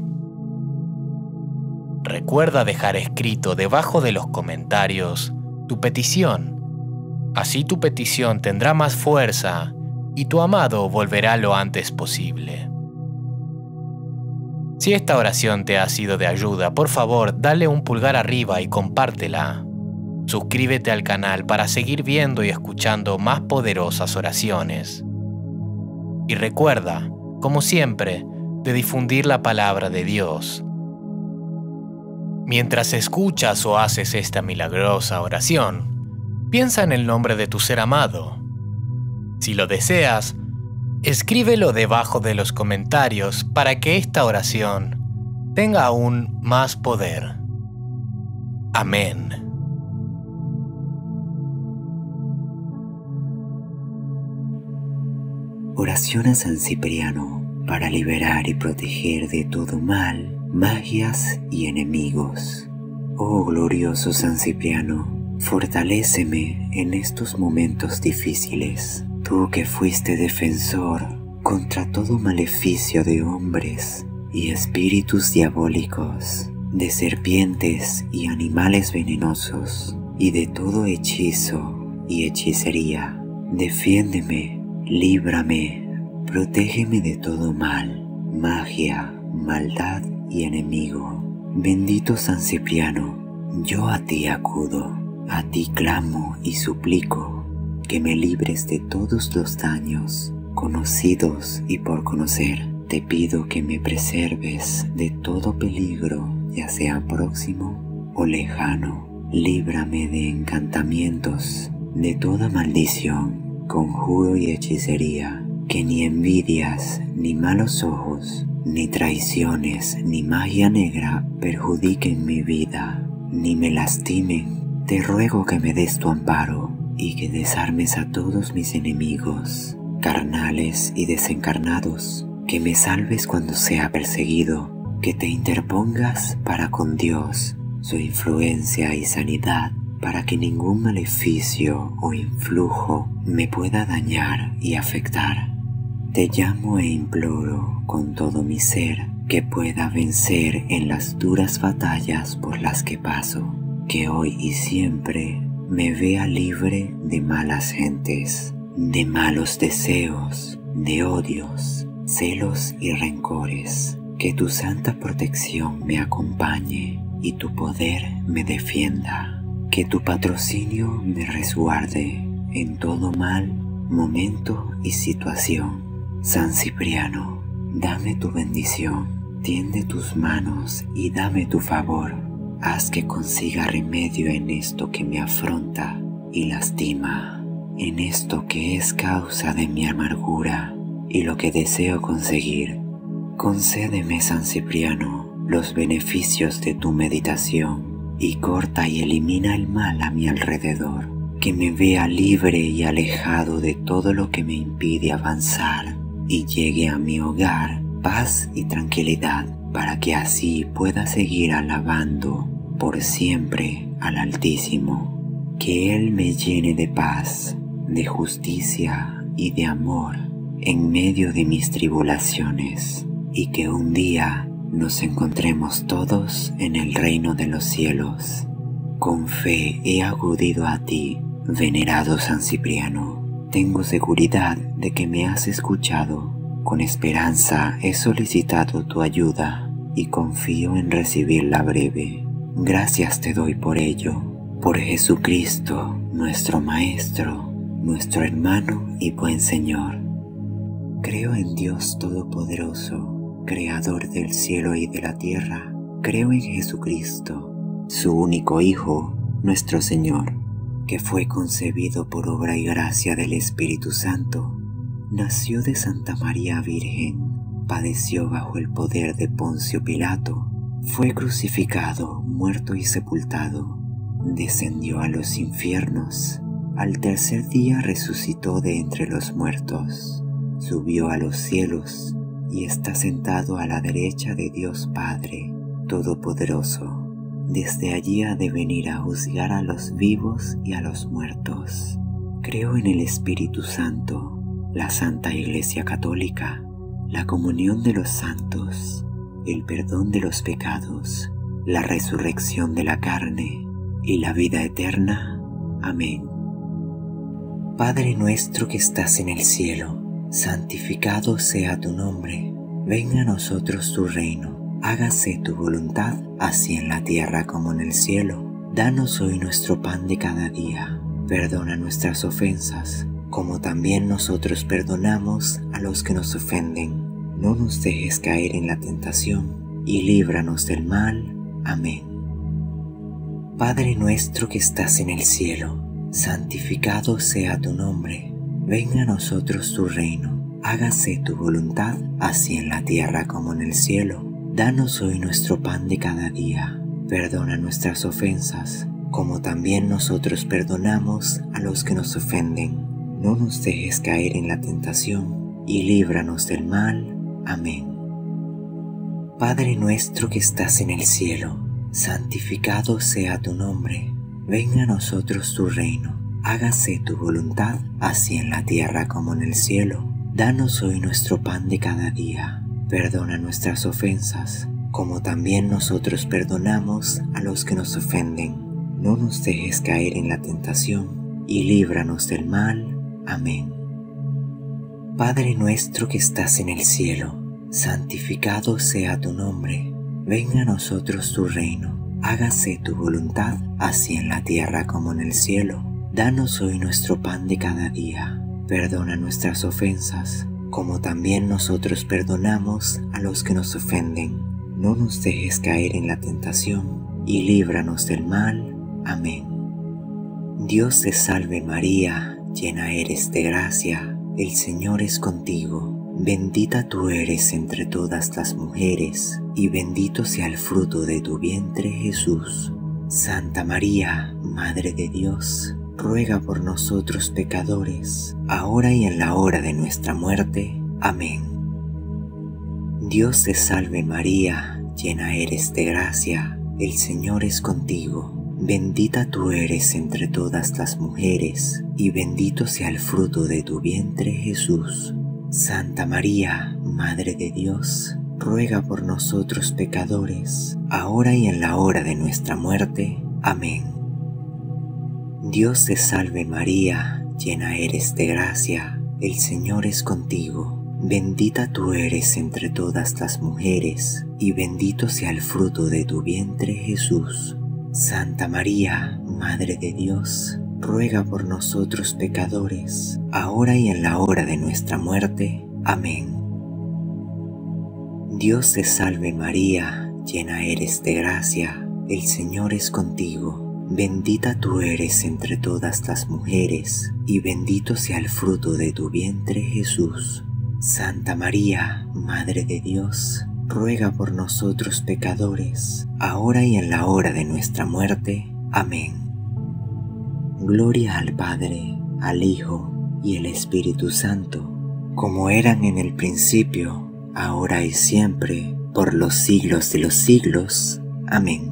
Recuerda dejar escrito debajo de los comentarios tu petición. Así tu petición tendrá más fuerza y tu amado volverá lo antes posible. Si esta oración te ha sido de ayuda, por favor, dale un pulgar arriba y compártela. Suscríbete al canal para seguir viendo y escuchando más poderosas oraciones. Y recuerda, como siempre, de difundir la palabra de Dios. Mientras escuchas o haces esta milagrosa oración, piensa en el nombre de tu ser amado. Si lo deseas, escríbelo debajo de los comentarios para que esta oración tenga aún más poder. Amén. Oración a San Cipriano para liberar y proteger de todo mal, magias y enemigos. Oh glorioso San Cipriano, fortaléceme en estos momentos difíciles. Tú que fuiste defensor contra todo maleficio de hombres y espíritus diabólicos, de serpientes y animales venenosos, y de todo hechizo y hechicería. Defiéndeme, líbrame, protégeme de todo mal, magia, maldad y enemigo. Bendito San Cipriano, yo a ti acudo, a ti clamo y suplico que me libres de todos los daños, conocidos y por conocer. Te pido que me preserves de todo peligro, ya sea próximo o lejano. Líbrame de encantamientos, de toda maldición, conjuro y hechicería, que ni envidias, ni malos ojos, ni traiciones, ni magia negra perjudiquen mi vida, ni me lastimen. Te ruego que me des tu amparo y que desarmes a todos mis enemigos, carnales y desencarnados, que me salves cuando sea perseguido, que te interpongas para con Dios, su influencia y sanidad, para que ningún maleficio o influjo me pueda dañar y afectar. Te llamo e imploro con todo mi ser que pueda vencer en las duras batallas por las que paso, que hoy y siempre me vea libre de malas gentes, de malos deseos, de odios, celos y rencores. Que tu santa protección me acompañe y tu poder me defienda. Que tu patrocinio me resguarde en todo mal, momento y situación. San Cipriano, dame tu bendición, tiende tus manos y dame tu favor. Haz que consiga remedio en esto que me afronta y lastima, en esto que es causa de mi amargura y lo que deseo conseguir. Concédeme, San Cipriano, los beneficios de tu meditación y corta y elimina el mal a mi alrededor, que me vea libre y alejado de todo lo que me impide avanzar y llegue a mi hogar paz y tranquilidad, para que así pueda seguir alabando por siempre al Altísimo. Que Él me llene de paz, de justicia y de amor en medio de mis tribulaciones, y que un día nos encontremos todos en el reino de los cielos. Con fe he acudido a ti, venerado San Cipriano. Tengo seguridad de que me has escuchado. Con esperanza he solicitado tu ayuda y confío en recibirla breve. Gracias te doy por ello, por Jesucristo, nuestro Maestro, nuestro hermano y buen Señor. Creo en Dios Todopoderoso, Creador del cielo y de la tierra. Creo en Jesucristo, su único Hijo, nuestro Señor, que fue concebido por obra y gracia del Espíritu Santo. Nació de Santa María Virgen, padeció bajo el poder de Poncio Pilato, Fue crucificado, muerto y sepultado. Descendió a los infiernos. Al tercer día resucitó de entre los muertos. Subió a los cielos y está sentado a la derecha de Dios Padre Todopoderoso. Desde allí ha de venir a juzgar a los vivos y a los muertos. Creo en el Espíritu Santo, la Santa Iglesia Católica, la comunión de los santos, el perdón de los pecados, la resurrección de la carne y la vida eterna. Amén. Padre nuestro que estás en el cielo, santificado sea tu nombre. Venga a nosotros tu reino. Hágase tu voluntad, así en la tierra como en el cielo. Danos hoy nuestro pan de cada día. Perdona nuestras ofensas, como también nosotros perdonamos a los que nos ofenden. No nos dejes caer en la tentación, y líbranos del mal. Amén. Padre nuestro que estás en el cielo, santificado sea tu nombre. Venga a nosotros tu reino. Hágase tu voluntad, así en la tierra como en el cielo. Danos hoy nuestro pan de cada día. Perdona nuestras ofensas, como también nosotros perdonamos a los que nos ofenden. No nos dejes caer en la tentación, y líbranos del mal. Amén. Padre nuestro que estás en el cielo, santificado sea tu nombre. Venga a nosotros tu reino. Hágase tu voluntad, así en la tierra como en el cielo. Danos hoy nuestro pan de cada día. Perdona nuestras ofensas, como también nosotros perdonamos a los que nos ofenden. No nos dejes caer en la tentación, y líbranos del mal. Amén. Padre nuestro que estás en el cielo, santificado sea tu nombre. Venga a nosotros tu reino. Hágase tu voluntad, así en la tierra como en el cielo. Danos hoy nuestro pan de cada día. Perdona nuestras ofensas, como también nosotros perdonamos a los que nos ofenden. No nos dejes caer en la tentación, y líbranos del mal. Amén. Dios te salve María, llena eres de gracia, el Señor es contigo. Bendita tú eres entre todas las mujeres, y bendito sea el fruto de tu vientre Jesús. Santa María, Madre de Dios, ruega por nosotros pecadores, ahora y en la hora de nuestra muerte. Amén. Dios te salve María, llena eres de gracia, el Señor es contigo. Bendita tú eres entre todas las mujeres, y bendito sea el fruto de tu vientre Jesús. Santa María, Madre de Dios, ruega por nosotros pecadores, ahora y en la hora de nuestra muerte. Amén. Dios te salve María, llena eres de gracia, el Señor es contigo. Bendita tú eres entre todas las mujeres, y bendito sea el fruto de tu vientre Jesús. Santa María, Madre de Dios, ruega por nosotros pecadores, ahora y en la hora de nuestra muerte. Amén. Dios te salve María, llena eres de gracia, el Señor es contigo. Bendita tú eres entre todas las mujeres, y bendito sea el fruto de tu vientre Jesús. Santa María, Madre de Dios, ruega por nosotros pecadores, ahora y en la hora de nuestra muerte. Amén. Gloria al Padre, al Hijo y al Espíritu Santo, como eran en el principio, ahora y siempre, por los siglos de los siglos. Amén.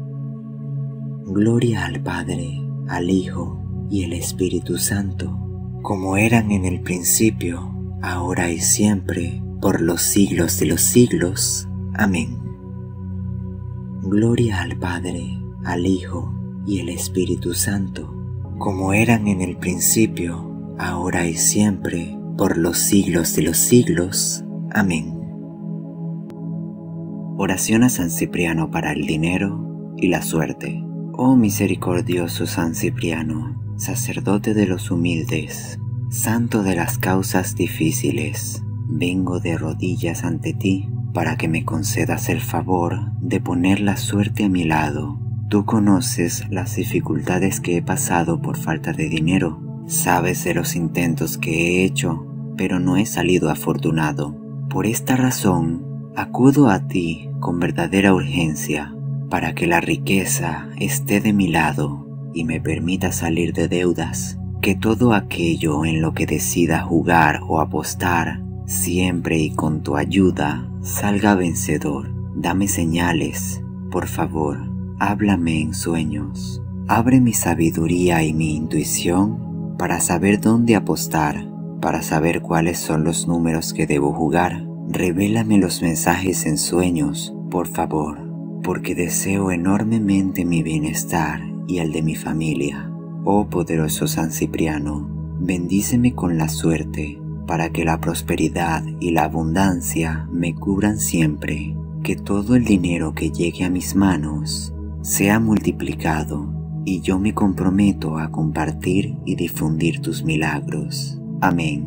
Gloria al Padre, al Hijo y al Espíritu Santo, como eran en el principio, ahora y siempre, por los siglos de los siglos. Amén. Gloria al Padre, al Hijo y al Espíritu Santo, como eran en el principio, ahora y siempre, por los siglos de los siglos. Amén. Oración a San Cipriano para el dinero y la suerte. Oh misericordioso San Cipriano, sacerdote de los humildes, santo de las causas difíciles, vengo de rodillas ante ti para que me concedas el favor de poner la suerte a mi lado. Tú conoces las dificultades que he pasado por falta de dinero, sabes de los intentos que he hecho, pero no he salido afortunado. Por esta razón, Acudo a ti con verdadera urgencia para que la riqueza esté de mi lado y me permita salir de deudas, que todo aquello en lo que decida jugar o apostar, siempre y con tu ayuda, salga vencedor. Dame señales, por favor, háblame en sueños. Abre mi sabiduría y mi intuición para saber dónde apostar, para saber cuáles son los números que debo jugar. Revélame los mensajes en sueños, por favor, porque deseo enormemente mi bienestar y el de mi familia. Oh poderoso San Cipriano, bendíceme con la suerte para que la prosperidad y la abundancia me cubran siempre, que todo el dinero que llegue a mis manos sea multiplicado y yo me comprometo a compartir y difundir tus milagros. Amén.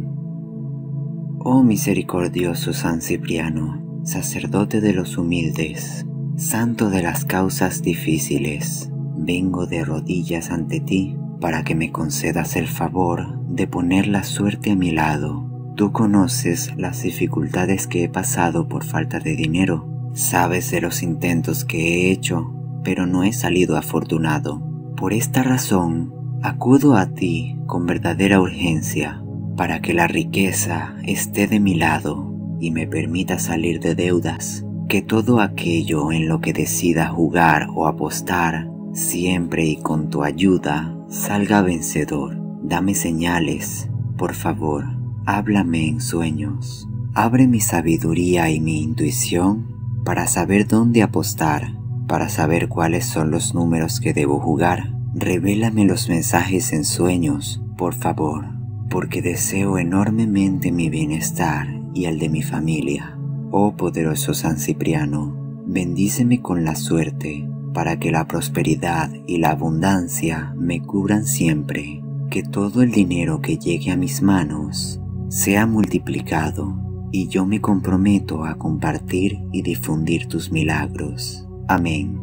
Oh misericordioso San Cipriano, sacerdote de los humildes, santo de las causas difíciles, vengo de rodillas ante ti para que me concedas el favor de poner la suerte a mi lado. Tú conoces las dificultades que he pasado por falta de dinero, sabes de los intentos que he hecho, pero no he salido afortunado. Por esta razón, acudo a ti con verdadera urgencia para que la riqueza esté de mi lado y me permita salir de deudas, que todo aquello en lo que decida jugar o apostar, siempre y con tu ayuda, salga vencedor. Dame señales, por favor, háblame en sueños. Abre mi sabiduría y mi intuición para saber dónde apostar, para saber cuáles son los números que debo jugar. Revélame los mensajes en sueños, por favor, porque deseo enormemente mi bienestar y el de mi familia. Oh poderoso San Cipriano, bendíceme con la suerte para que la prosperidad y la abundancia me cubran siempre, que todo el dinero que llegue a mis manos sea multiplicado y yo me comprometo a compartir y difundir tus milagros. Amén.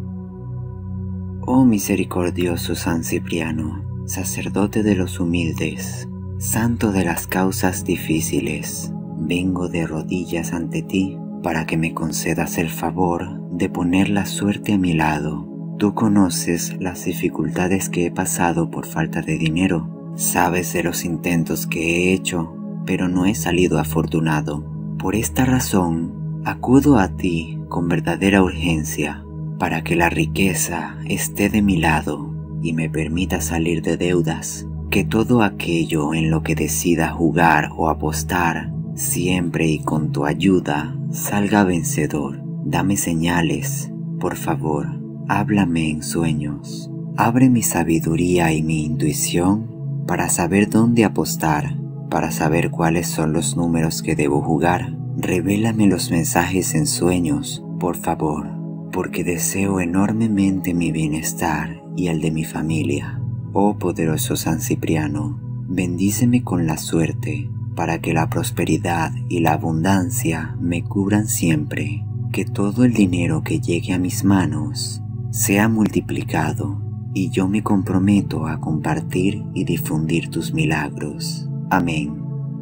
Oh misericordioso San Cipriano, sacerdote de los humildes, santo de las causas difíciles, vengo de rodillas ante ti para que me concedas el favor de poner la suerte a mi lado. Tú conoces las dificultades que he pasado por falta de dinero, sabes de los intentos que he hecho, pero no he salido afortunado. Por esta razón, acudo a ti con verdadera urgencia para que la riqueza esté de mi lado y me permita salir de deudas, que todo aquello en lo que decida jugar o apostar, siempre y con tu ayuda, salga vencedor. Dame señales, por favor, háblame en sueños. Abre mi sabiduría y mi intuición para saber dónde apostar, para saber cuáles son los números que debo jugar. Revélame los mensajes en sueños, por favor, porque deseo enormemente mi bienestar y el de mi familia. Oh poderoso San Cipriano, bendíceme con la suerte para que la prosperidad y la abundancia me cubran siempre, que todo el dinero que llegue a mis manos sea multiplicado y yo me comprometo a compartir y difundir tus milagros. Amén.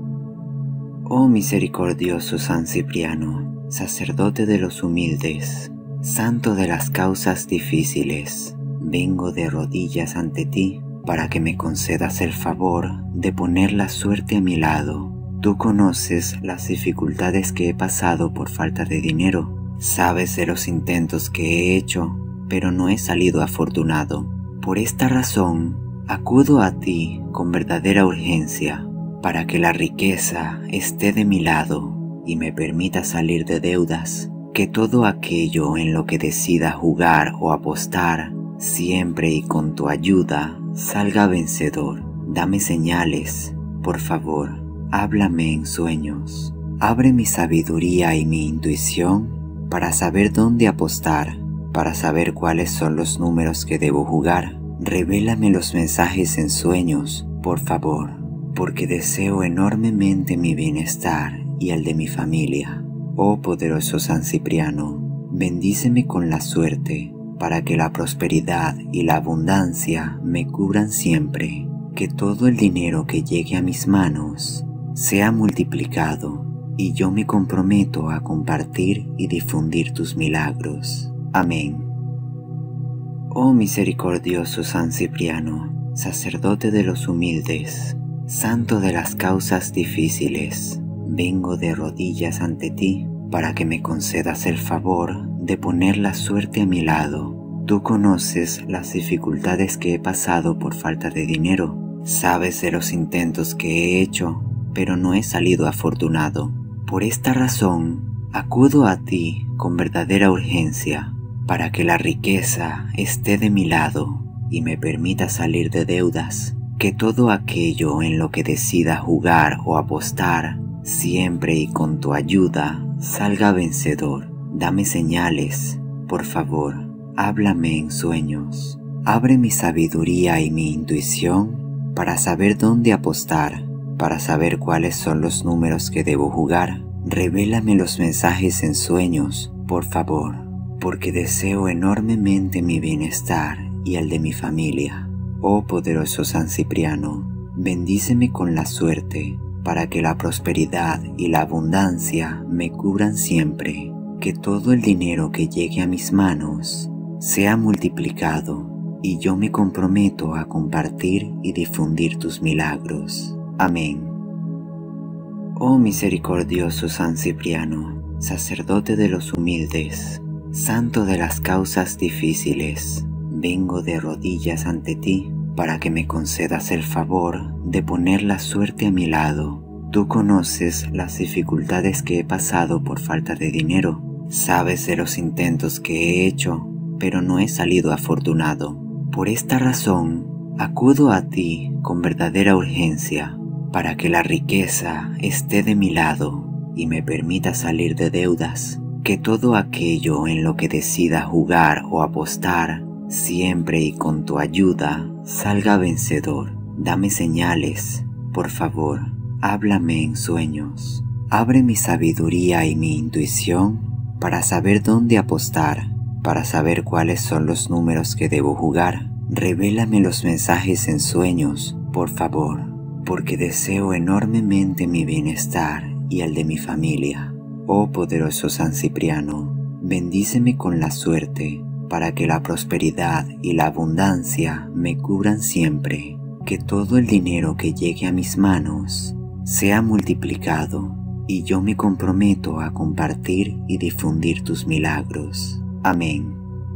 Oh misericordioso San Cipriano, sacerdote de los humildes, santo de las causas difíciles, vengo de rodillas ante ti para que me concedas el favor de poner la suerte a mi lado. Tú conoces las dificultades que he pasado por falta de dinero, sabes de los intentos que he hecho, pero no he salido afortunado. Por esta razón, acudo a ti con verdadera urgencia para que la riqueza esté de mi lado y me permita salir de deudas, que todo aquello en lo que decida jugar o apostar, siempre y con tu ayuda, salga vencedor. Dame señales, por favor, háblame en sueños. Abre mi sabiduría y mi intuición para saber dónde apostar, para saber cuáles son los números que debo jugar. Revélame los mensajes en sueños, por favor, porque deseo enormemente mi bienestar y el de mi familia. Oh poderoso San Cipriano, bendíceme con la suerte para que la prosperidad y la abundancia me cubran siempre, que todo el dinero que llegue a mis manos sea multiplicado y yo me comprometo a compartir y difundir tus milagros. Amén. Oh misericordioso San Cipriano, sacerdote de los humildes, santo de las causas difíciles, vengo de rodillas ante ti para que me concedas el favor de poner la suerte a mi lado. Tú conoces las dificultades que he pasado por falta de dinero. Sabes de los intentos que he hecho, pero no he salido afortunado. Por esta razón, acudo a ti con verdadera urgencia, para que la riqueza esté de mi lado y me permita salir de deudas, que todo aquello en lo que decida jugar o apostar, siempre y con tu ayuda, salga vencedor. Dame señales, por favor, háblame en sueños. Abre mi sabiduría y mi intuición para saber dónde apostar, para saber cuáles son los números que debo jugar. Revélame los mensajes en sueños, por favor, porque deseo enormemente mi bienestar y el de mi familia. Oh poderoso San Cipriano, bendíceme con la suerte, para que la prosperidad y la abundancia me cubran siempre, que todo el dinero que llegue a mis manos sea multiplicado, y yo me comprometo a compartir y difundir tus milagros. Amén. Oh misericordioso San Cipriano, sacerdote de los humildes, santo de las causas difíciles, vengo de rodillas ante ti para que me concedas el favor de poner la suerte a mi lado. Tú conoces las dificultades que he pasado por falta de dinero. Sabes de los intentos que he hecho, pero no he salido afortunado. Por esta razón, acudo a ti con verdadera urgencia, para que la riqueza esté de mi lado y me permita salir de deudas, que todo aquello en lo que decida jugar o apostar, siempre y con tu ayuda, salga vencedor. Dame señales, por favor, háblame en sueños. Abre mi sabiduría y mi intuición para saber dónde apostar, para saber cuáles son los números que debo jugar. Revélame los mensajes en sueños, por favor, porque deseo enormemente mi bienestar y el de mi familia. Oh poderoso San Cipriano, bendíceme con la suerte, para que la prosperidad y la abundancia me cubran siempre, que todo el dinero que llegue a mis manos sea multiplicado, y yo me comprometo a compartir y difundir tus milagros. Amén.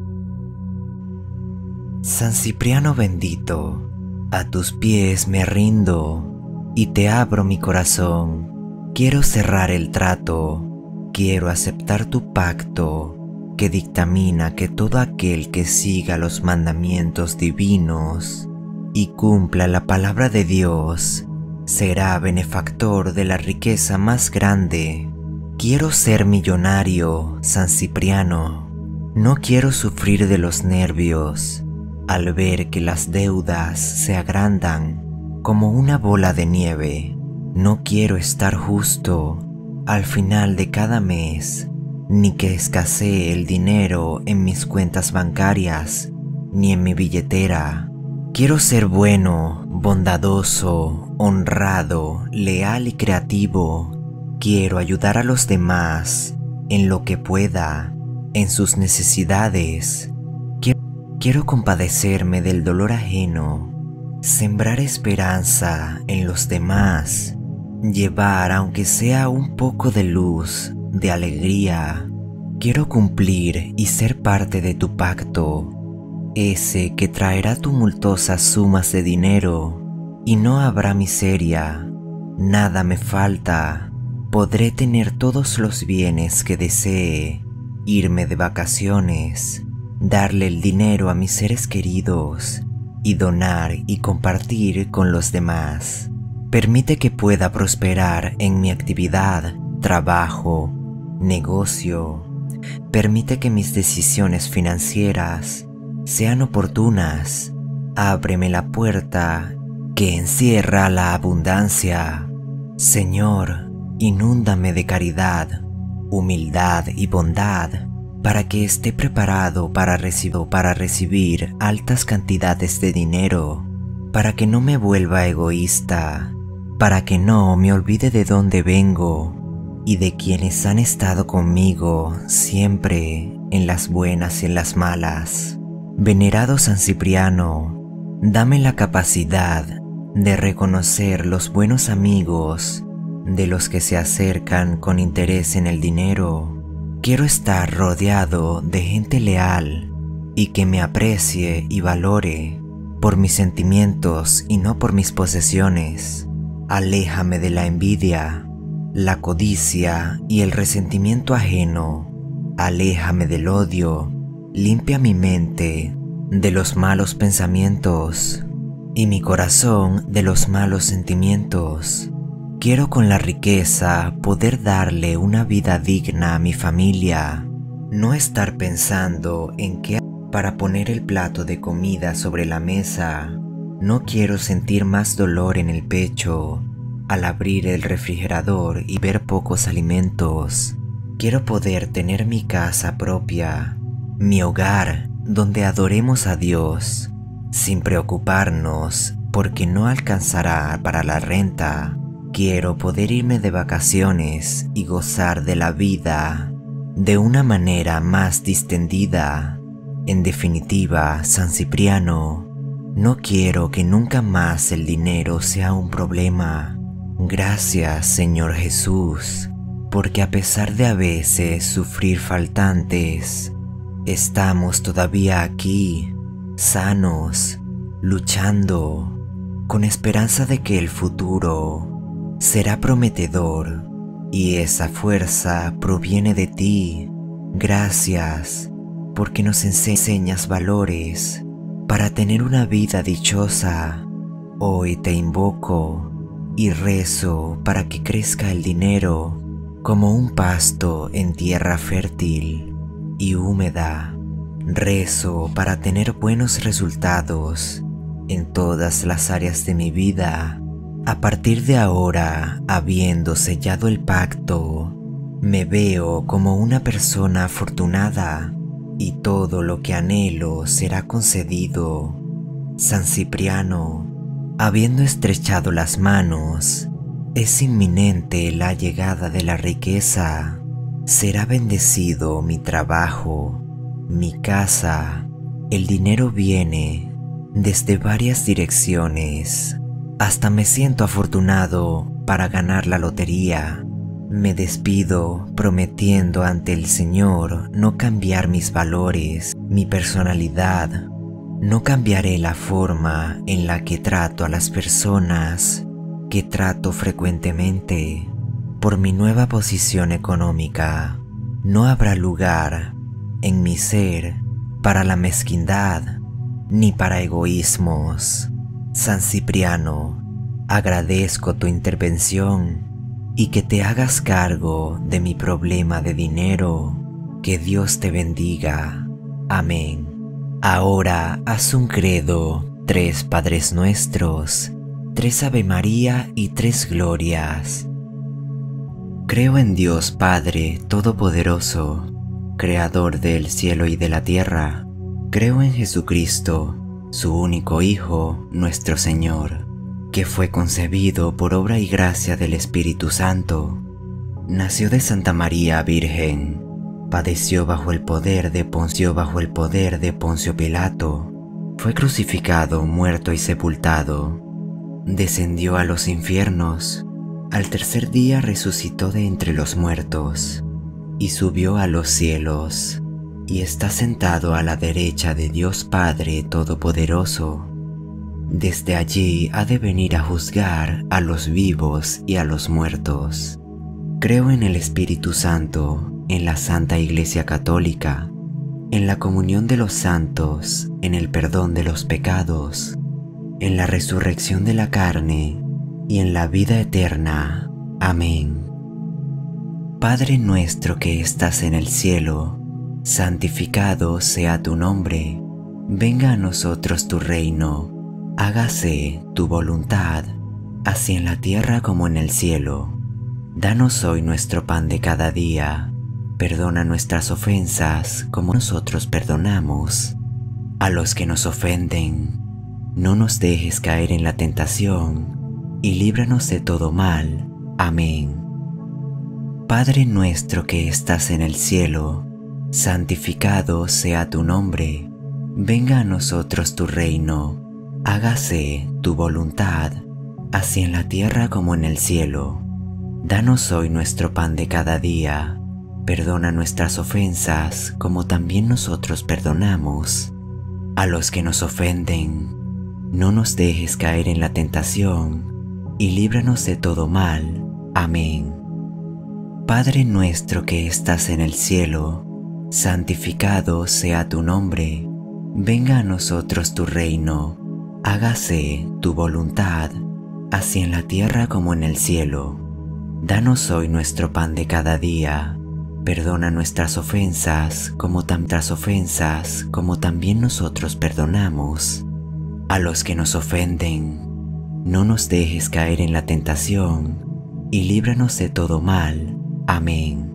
San Cipriano bendito, a tus pies me rindo y te abro mi corazón. Quiero cerrar el trato, quiero aceptar tu pacto, que dictamina que todo aquel que siga los mandamientos divinos y cumpla la palabra de Dios será benefactor de la riqueza más grande. Quiero ser millonario, San Cipriano. No quiero sufrir de los nervios al ver que las deudas se agrandan como una bola de nieve. No quiero estar justo al final de cada mes, ni que escasee el dinero en mis cuentas bancarias, ni en mi billetera. Quiero ser bueno, bondadoso, honrado, leal y creativo. Quiero ayudar a los demás en lo que pueda, en sus necesidades. Quiero compadecerme del dolor ajeno, sembrar esperanza en los demás, llevar aunque sea un poco de luz, de alegría. Quiero cumplir y ser parte de tu pacto, ese que traerá tumultuosas sumas de dinero, y no habrá miseria, nada me falta. Podré tener todos los bienes que desee, irme de vacaciones, darle el dinero a mis seres queridos y donar y compartir con los demás. Permite que pueda prosperar en mi actividad, trabajo, negocio. Permite que mis decisiones financieras sean oportunas. Ábreme la puerta que encierra la abundancia. Señor, inúndame de caridad, humildad y bondad, para que esté preparado para recibir altas cantidades de dinero, para que no me vuelva egoísta, para que no me olvide de dónde vengo, y de quienes han estado conmigo siempre en las buenas y en las malas. Venerado San Cipriano, dame la capacidad de reconocer los buenos amigos de los que se acercan con interés en el dinero. Quiero estar rodeado de gente leal y que me aprecie y valore por mis sentimientos y no por mis posesiones. Aléjame de la envidia, la codicia y el resentimiento ajeno. Aléjame del odio. Limpia mi mente de los malos pensamientos y mi corazón de los malos sentimientos. Quiero con la riqueza poder darle una vida digna a mi familia, no estar pensando en qué para poner el plato de comida sobre la mesa. No quiero sentir más dolor en el pecho al abrir el refrigerador y ver pocos alimentos. Quiero poder tener mi casa propia, mi hogar donde adoremos a Dios, sin preocuparnos porque no alcanzará para la renta. Quiero poder irme de vacaciones y gozar de la vida de una manera más distendida. En definitiva, San Cipriano, no quiero que nunca más el dinero sea un problema. Gracias, Señor Jesús, porque a pesar de a veces sufrir faltantes, estamos todavía aquí, sanos, luchando, con esperanza de que el futuro será prometedor y esa fuerza proviene de ti. Gracias porque nos enseñas valores para tener una vida dichosa. Hoy te invoco y rezo para que crezca el dinero como un pasto en tierra fértil y húmeda. Rezo para tener buenos resultados en todas las áreas de mi vida. A partir de ahora, habiendo sellado el pacto, me veo como una persona afortunada y todo lo que anhelo será concedido. San Cipriano, habiendo estrechado las manos, es inminente la llegada de la riqueza. Será bendecido mi trabajo, mi casa. El dinero viene desde varias direcciones. Hasta me siento afortunado para ganar la lotería. Me despido prometiendo ante el Señor no cambiar mis valores, mi personalidad. No cambiaré la forma en la que trato a las personas que trato frecuentemente. Por mi nueva posición económica, no habrá lugar en mi ser para la mezquindad ni para egoísmos. San Cipriano, agradezco tu intervención y que te hagas cargo de mi problema de dinero. Que Dios te bendiga. Amén. Ahora haz un credo, 3 Padres Nuestros, 3 Ave María y 3 Glorias. Creo en Dios Padre Todopoderoso, Creador del cielo y de la tierra. Creo en Jesucristo, su único Hijo, nuestro Señor, que fue concebido por obra y gracia del Espíritu Santo. Nació de Santa María Virgen, padeció bajo el poder de Poncio Pilato, fue crucificado, muerto y sepultado, descendió a los infiernos, al tercer día resucitó de entre los muertos, y subió a los cielos, y está sentado a la derecha de Dios Padre Todopoderoso. Desde allí ha de venir a juzgar a los vivos y a los muertos. Creo en el Espíritu Santo, en la Santa Iglesia Católica, en la comunión de los santos, en el perdón de los pecados, en la resurrección de la carne y en la vida eterna. Amén. Padre nuestro que estás en el cielo, santificado sea tu nombre. Venga a nosotros tu reino. Hágase tu voluntad, así en la tierra como en el cielo. Danos hoy nuestro pan de cada día. Perdona nuestras ofensas como nosotros perdonamos a los que nos ofenden. No nos dejes caer en la tentación y líbranos de todo mal. Amén. Padre nuestro que estás en el cielo, santificado sea tu nombre. Venga a nosotros tu reino. Hágase tu voluntad, así en la tierra como en el cielo. Danos hoy nuestro pan de cada día. Perdona nuestras ofensas, como también nosotros perdonamos a los que nos ofenden. No nos dejes caer en la tentación, y líbranos de todo mal. Amén. Padre nuestro que estás en el cielo, santificado sea tu nombre. Venga a nosotros tu reino. Hágase tu voluntad, así en la tierra como en el cielo. Danos hoy nuestro pan de cada día. Perdona nuestras ofensas, como también nosotros perdonamos a los que nos ofenden. No nos dejes caer en la tentación, y líbranos de todo mal. Amén.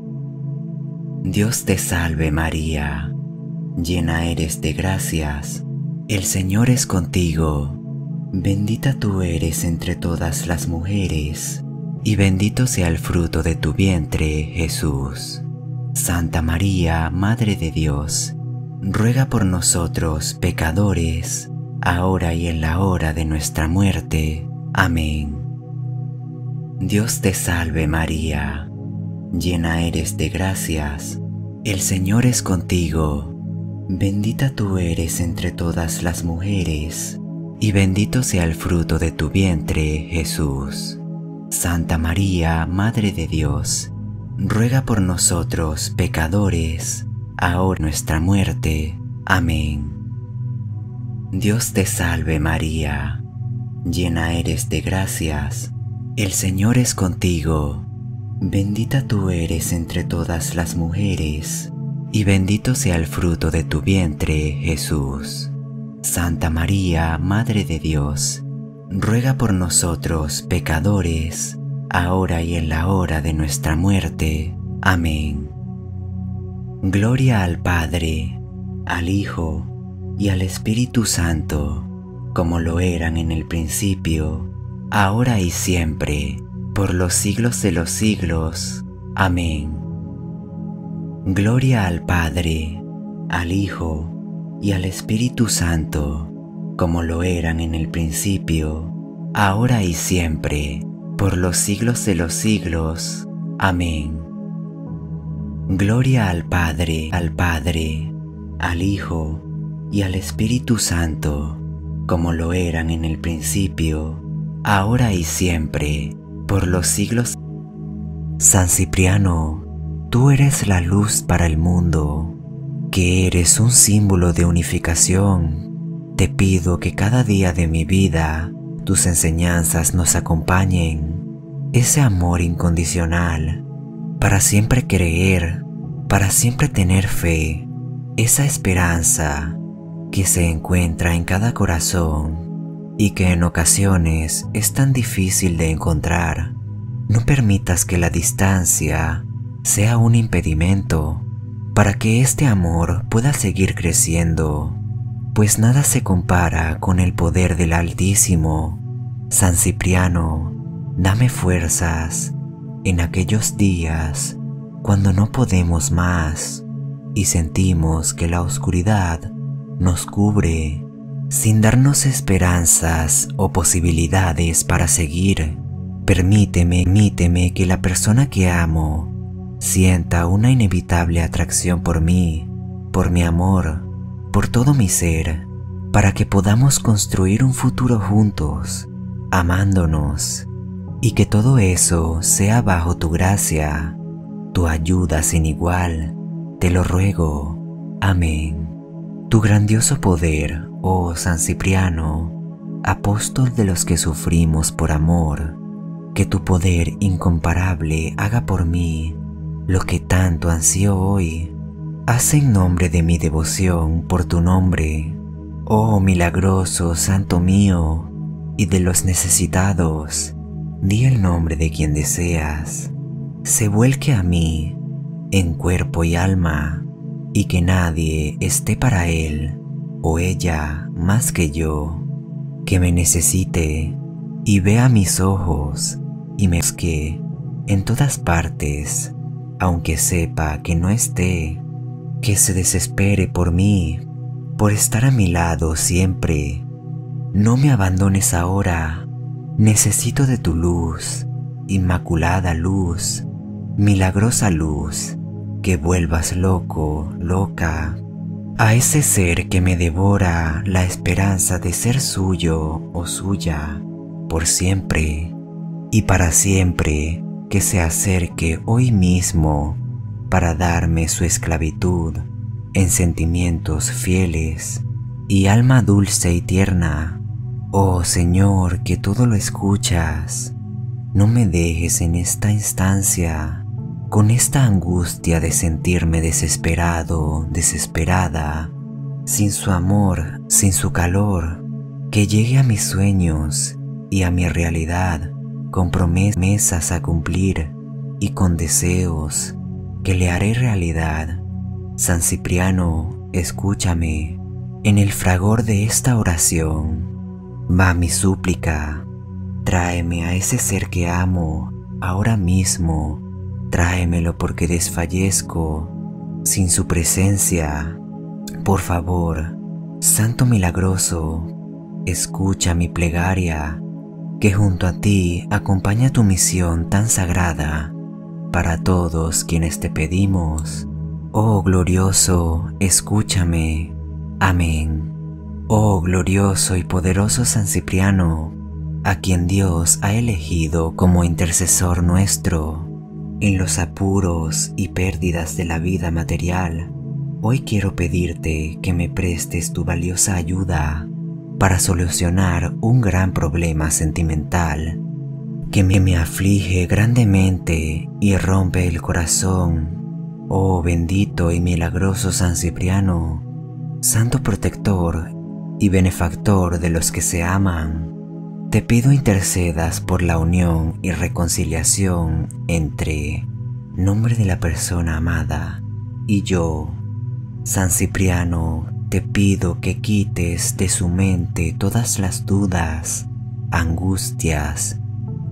Dios te salve María, llena eres de gracias, el Señor es contigo. Bendita tú eres entre todas las mujeres, y bendito sea el fruto de tu vientre, Jesús. Santa María, Madre de Dios, ruega por nosotros pecadores, ahora y en la hora de nuestra muerte. Amén. Dios te salve María, llena eres de gracias, el Señor es contigo. Bendita tú eres entre todas las mujeres, y bendito sea el fruto de tu vientre, Jesús. Santa María, Madre de Dios, ruega por nosotros pecadores, ahora y en nuestra muerte. Amén. Dios te salve María, llena eres de gracias, el Señor es contigo. Bendita tú eres entre todas las mujeres, y bendito sea el fruto de tu vientre, Jesús. Santa María, Madre de Dios, ruega por nosotros pecadores, ahora y en la hora de nuestra muerte. Amén. Gloria al Padre, al Hijo y al Espíritu Santo, como lo eran en el principio, ahora y siempre, por los siglos de los siglos. Amén. Gloria al Padre, al Hijo y al Espíritu Santo, como lo eran en el principio, ahora y siempre, por los siglos de los siglos. Amén. Gloria al Padre, al Hijo y al Espíritu Santo, como lo eran en el principio, ahora y siempre, por los siglos. San Cipriano, tú eres la luz para el mundo, que eres un símbolo de unificación. Te pido que cada día de mi vida tus enseñanzas nos acompañen, ese amor incondicional, para siempre creer, para siempre tener fe, esa esperanza que se encuentra en cada corazón y que en ocasiones es tan difícil de encontrar. No permitas que la distancia sea un impedimento para que este amor pueda seguir creciendo, pues nada se compara con el poder del Altísimo. San Cipriano, dame fuerzas en aquellos días cuando no podemos más y sentimos que la oscuridad nos cubre, sin darnos esperanzas o posibilidades para seguir. Permíteme que la persona que amo sienta una inevitable atracción por mí, por mi amor, por todo mi ser, para que podamos construir un futuro juntos, amándonos, y que todo eso sea bajo tu gracia, tu ayuda sin igual, te lo ruego. Amén. Tu grandioso poder, oh San Cipriano, apóstol de los que sufrimos por amor, que tu poder incomparable haga por mí lo que tanto ansío hoy. Haz en nombre de mi devoción por tu nombre, oh milagroso Santo mío, y de los necesitados, di el nombre de quien deseas. Se vuelque a mí en cuerpo y alma, y que nadie esté para él o ella más que yo, que me necesite y vea mis ojos y me busque en todas partes, aunque sepa que no esté, que se desespere por mí, por estar a mi lado siempre. No me abandones ahora, necesito de tu luz, inmaculada luz, milagrosa luz, que vuelvas loco, loca, a ese ser que me devora la esperanza de ser suyo o suya, por siempre y para siempre, que se acerque hoy mismo para darme su esclavitud en sentimientos fieles y alma dulce y tierna. Oh Señor, que todo lo escuchas, no me dejes en esta instancia, con esta angustia de sentirme desesperado, desesperada, sin su amor, sin su calor, que llegue a mis sueños y a mi realidad, con promesas a cumplir y con deseos que le haré realidad. San Cipriano, escúchame, en el fragor de esta oración va mi súplica. Tráeme a ese ser que amo ahora mismo, tráemelo porque desfallezco sin su presencia. Por favor, Santo Milagroso, escucha mi plegaria, que junto a ti acompaña tu misión tan sagrada para todos quienes te pedimos. Oh glorioso, escúchame. Amén. Oh glorioso y poderoso San Cipriano, a quien Dios ha elegido como intercesor nuestro en los apuros y pérdidas de la vida material, hoy quiero pedirte que me prestes tu valiosa ayuda para solucionar un gran problema sentimental que me aflige grandemente y rompe el corazón. Oh bendito y milagroso San Cipriano, santo protector y benefactor de los que se aman, te pido intercedas por la unión y reconciliación entre nombre de la persona amada y yo. San Cipriano, te pido que quites de su mente todas las dudas, angustias,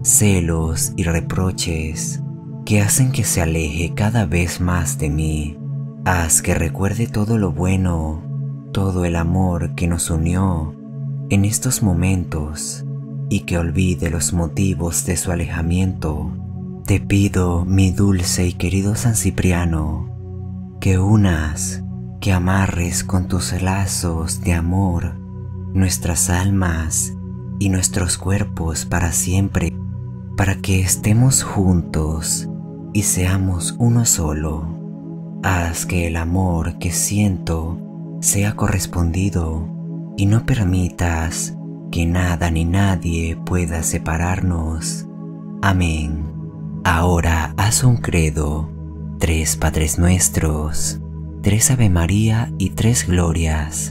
celos y reproches que hacen que se aleje cada vez más de mí. Haz que recuerde todo lo bueno, todo el amor que nos unió en estos momentos y que olvide los motivos de su alejamiento. Te pido, mi dulce y querido San Cipriano, que unas, que amarres con tus lazos de amor nuestras almas y nuestros cuerpos para siempre, para que estemos juntos y seamos uno solo. Haz que el amor que siento sea correspondido y no permitas que nada ni nadie pueda separarnos. Amén. Ahora haz un credo, 3 Padres Nuestros, 3 Ave María y 3 Glorias.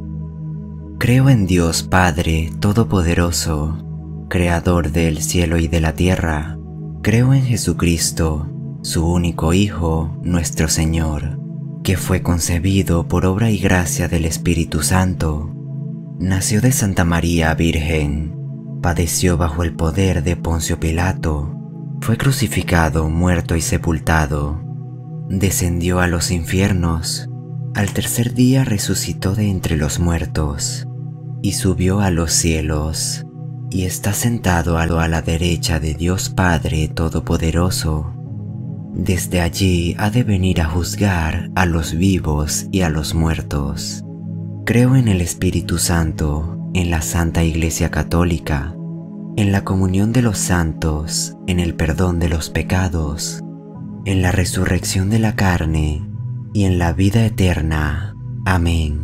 Creo en Dios Padre Todopoderoso, Creador del cielo y de la tierra. Creo en Jesucristo, su único Hijo, nuestro Señor, que fue concebido por obra y gracia del Espíritu Santo. Nació de Santa María Virgen, padeció bajo el poder de Poncio Pilato, fue crucificado, muerto y sepultado. Descendió a los infiernos, al tercer día resucitó de entre los muertos, y subió a los cielos, y está sentado a la derecha de Dios Padre Todopoderoso. Desde allí ha de venir a juzgar a los vivos y a los muertos. Creo en el Espíritu Santo, en la Santa Iglesia Católica, en la comunión de los santos, en el perdón de los pecados, en la resurrección de la carne y en la vida eterna. Amén.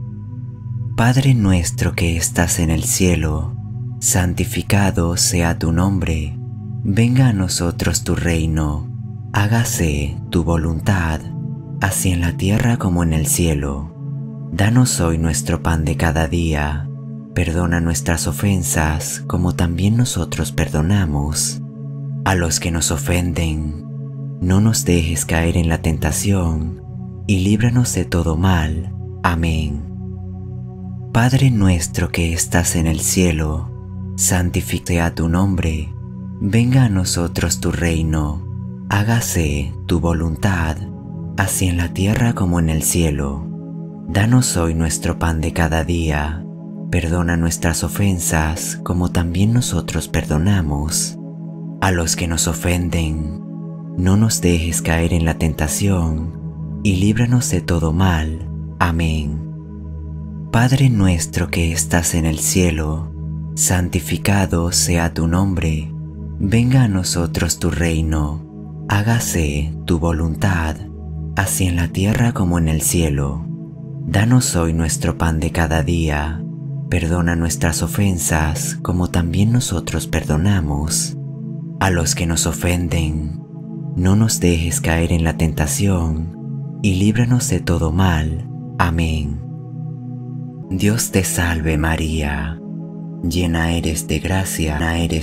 Padre nuestro que estás en el cielo, santificado sea tu nombre. Venga a nosotros tu reino. Hágase tu voluntad, así en la tierra como en el cielo. Danos hoy nuestro pan de cada día. Perdona nuestras ofensas, como también nosotros perdonamos a los que nos ofenden. No nos dejes caer en la tentación, y líbranos de todo mal. Amén. Padre nuestro que estás en el cielo, santificado sea tu nombre. Venga a nosotros tu reino. Hágase tu voluntad, así en la tierra como en el cielo. Danos hoy nuestro pan de cada día. Perdona nuestras ofensas, como también nosotros perdonamos a los que nos ofenden. No nos dejes caer en la tentación, y líbranos de todo mal. Amén. Padre nuestro que estás en el cielo, santificado sea tu nombre. Venga a nosotros tu reino. Hágase tu voluntad, así en la tierra como en el cielo. Danos hoy nuestro pan de cada día. Perdona nuestras ofensas, como también nosotros perdonamos a los que nos ofenden. No nos dejes caer en la tentación, y líbranos de todo mal. Amén. Dios te salve María, llena eres de gracia,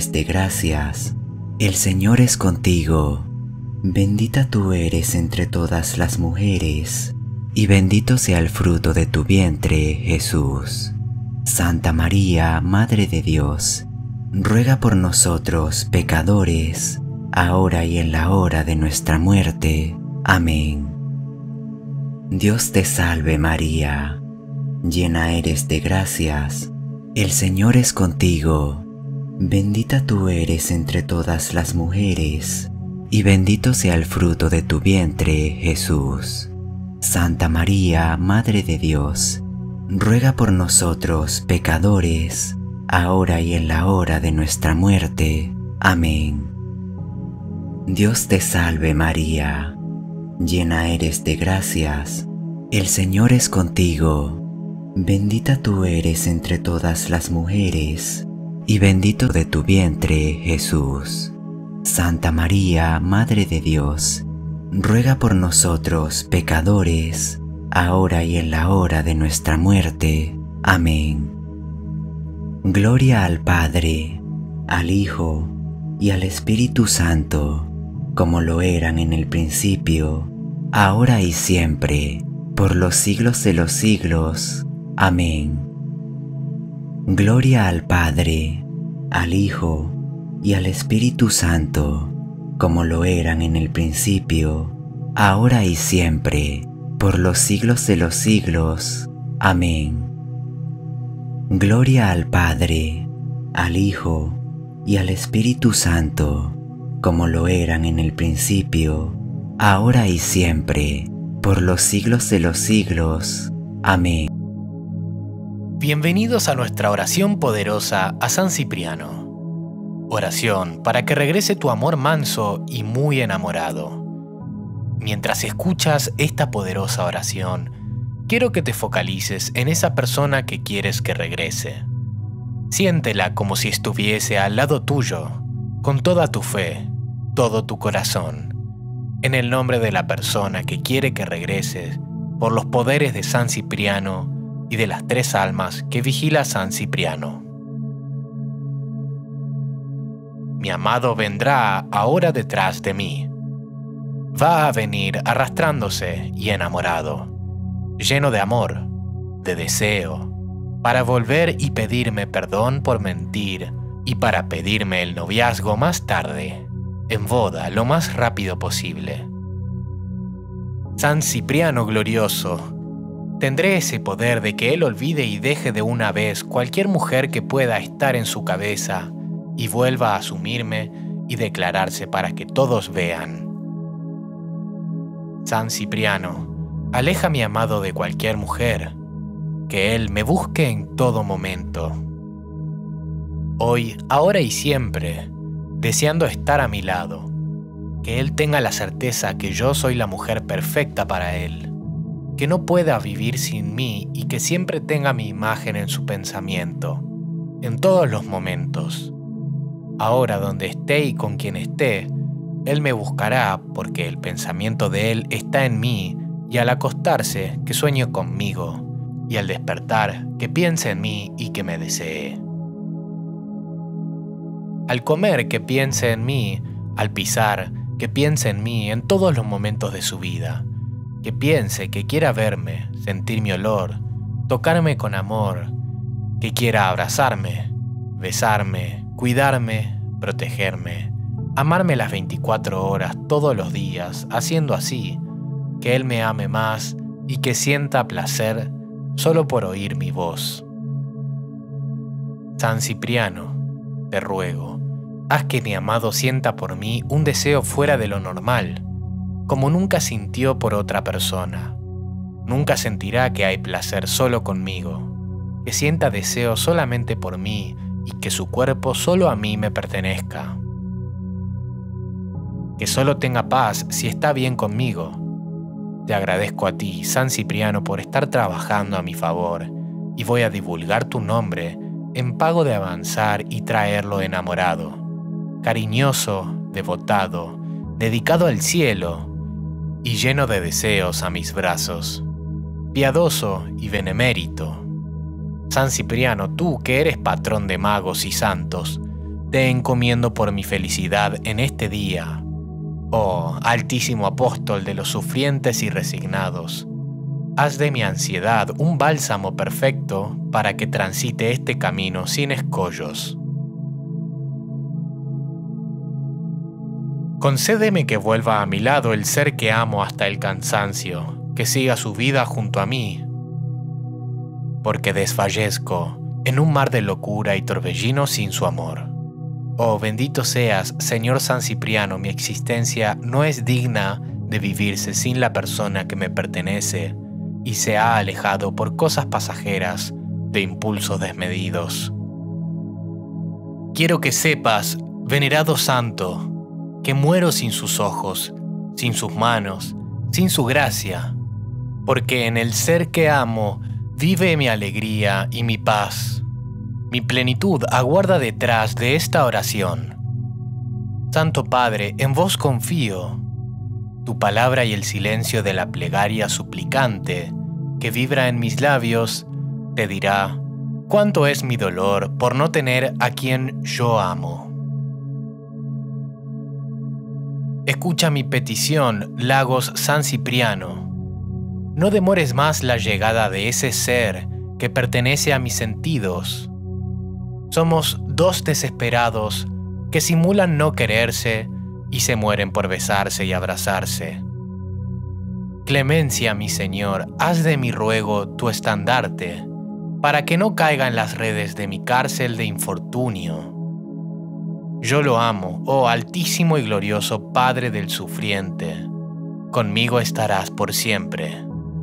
el Señor es contigo. Bendita tú eres entre todas las mujeres, y bendito sea el fruto de tu vientre, Jesús. Santa María, Madre de Dios, ruega por nosotros pecadores, ahora y en la hora de nuestra muerte. Amén. Dios te salve María, llena eres de gracias, el Señor es contigo. Bendita tú eres entre todas las mujeres, y bendito sea el fruto de tu vientre, Jesús. Santa María, Madre de Dios, ruega por nosotros pecadores, ahora y en la hora de nuestra muerte. Amén. Dios te salve María, llena eres de gracias, el Señor es contigo. Bendita tú eres entre todas las mujeres, y bendito de tu vientre, Jesús. Santa María, Madre de Dios, ruega por nosotros pecadores, ahora y en la hora de nuestra muerte. Amén. Gloria al Padre, al Hijo y al Espíritu Santo, como lo eran en el principio, ahora y siempre, por los siglos de los siglos. Amén. Gloria al Padre, al Hijo y al Espíritu Santo, como lo eran en el principio, ahora y siempre, por los siglos de los siglos. Amén. Gloria al Padre, al Hijo y al Espíritu Santo, como lo eran en el principio, ahora y siempre, por los siglos de los siglos. Amén. Bienvenidos a nuestra oración poderosa a San Cipriano. Oración para que regrese tu amor manso y muy enamorado. Mientras escuchas esta poderosa oración, quiero que te focalices en esa persona que quieres que regrese. Siéntela como si estuviese al lado tuyo, con toda tu fe, todo tu corazón. En el nombre de la persona que quiere que regreses, por los poderes de San Cipriano y de las 3 almas que vigila San Cipriano. Mi amado vendrá ahora detrás de mí. Va a venir arrastrándose y enamorado, lleno de amor, de deseo, para volver y pedirme perdón por mentir y para pedirme el noviazgo más tarde, en boda lo más rápido posible. San Cipriano glorioso, tendré ese poder de que él olvide y deje de una vez cualquier mujer que pueda estar en su cabeza y vuelva a asumirme y declararse para que todos vean. San Cipriano, aleja a mi amado de cualquier mujer, que él me busque en todo momento. Hoy, ahora y siempre, deseando estar a mi lado, que él tenga la certeza que yo soy la mujer perfecta para él, que no pueda vivir sin mí y que siempre tenga mi imagen en su pensamiento, en todos los momentos. Ahora donde esté y con quien esté, él me buscará porque el pensamiento de él está en mí y al acostarse que sueñe conmigo y al despertar que piense en mí y que me desee. Al comer que piense en mí, al pisar que piense en mí en todos los momentos de su vida, que piense que quiera verme, sentir mi olor, tocarme con amor, que quiera abrazarme, besarme, cuidarme, protegerme, amarme las 24 horas todos los días, haciendo así que Él me ame más y que sienta placer solo por oír mi voz. San Cipriano, te ruego, haz que mi amado sienta por mí un deseo fuera de lo normal, como nunca sintió por otra persona. Nunca sentirá que hay placer solo conmigo, que sienta deseo solamente por mí y que su cuerpo solo a mí me pertenezca. Que solo tenga paz si está bien conmigo. Te agradezco a ti, San Cipriano, por estar trabajando a mi favor, y voy a divulgar tu nombre en pago de avanzar y traerlo enamorado, cariñoso, devotado, dedicado al cielo y lleno de deseos a mis brazos, piadoso y benemérito. San Cipriano, tú que eres patrón de magos y santos, te encomiendo por mi felicidad en este día. Oh, altísimo apóstol de los sufrientes y resignados, haz de mi ansiedad un bálsamo perfecto para que transite este camino sin escollos. Concédeme que vuelva a mi lado el ser que amo hasta el cansancio, que siga su vida junto a mí, porque desfallezco en un mar de locura y torbellino sin su amor. Oh, bendito seas, Señor San Cipriano, mi existencia no es digna de vivirse sin la persona que me pertenece y se ha alejado por cosas pasajeras de impulsos desmedidos. Quiero que sepas, venerado santo, que muero sin sus ojos, sin sus manos, sin su gracia, porque en el ser que amo vive mi alegría y mi paz. Mi plenitud aguarda detrás de esta oración. Santo Padre, en vos confío. Tu palabra y el silencio de la plegaria suplicante que vibra en mis labios te dirá cuánto es mi dolor por no tener a quien yo amo. Escucha mi petición, Lagos San Cipriano. No demores más la llegada de ese ser que pertenece a mis sentidos. Somos dos desesperados que simulan no quererse y se mueren por besarse y abrazarse. Clemencia, mi Señor, haz de mi ruego tu estandarte, para que no caiga en las redes de mi cárcel de infortunio. Yo lo amo, oh altísimo y glorioso Padre del sufriente. Conmigo estarás por siempre.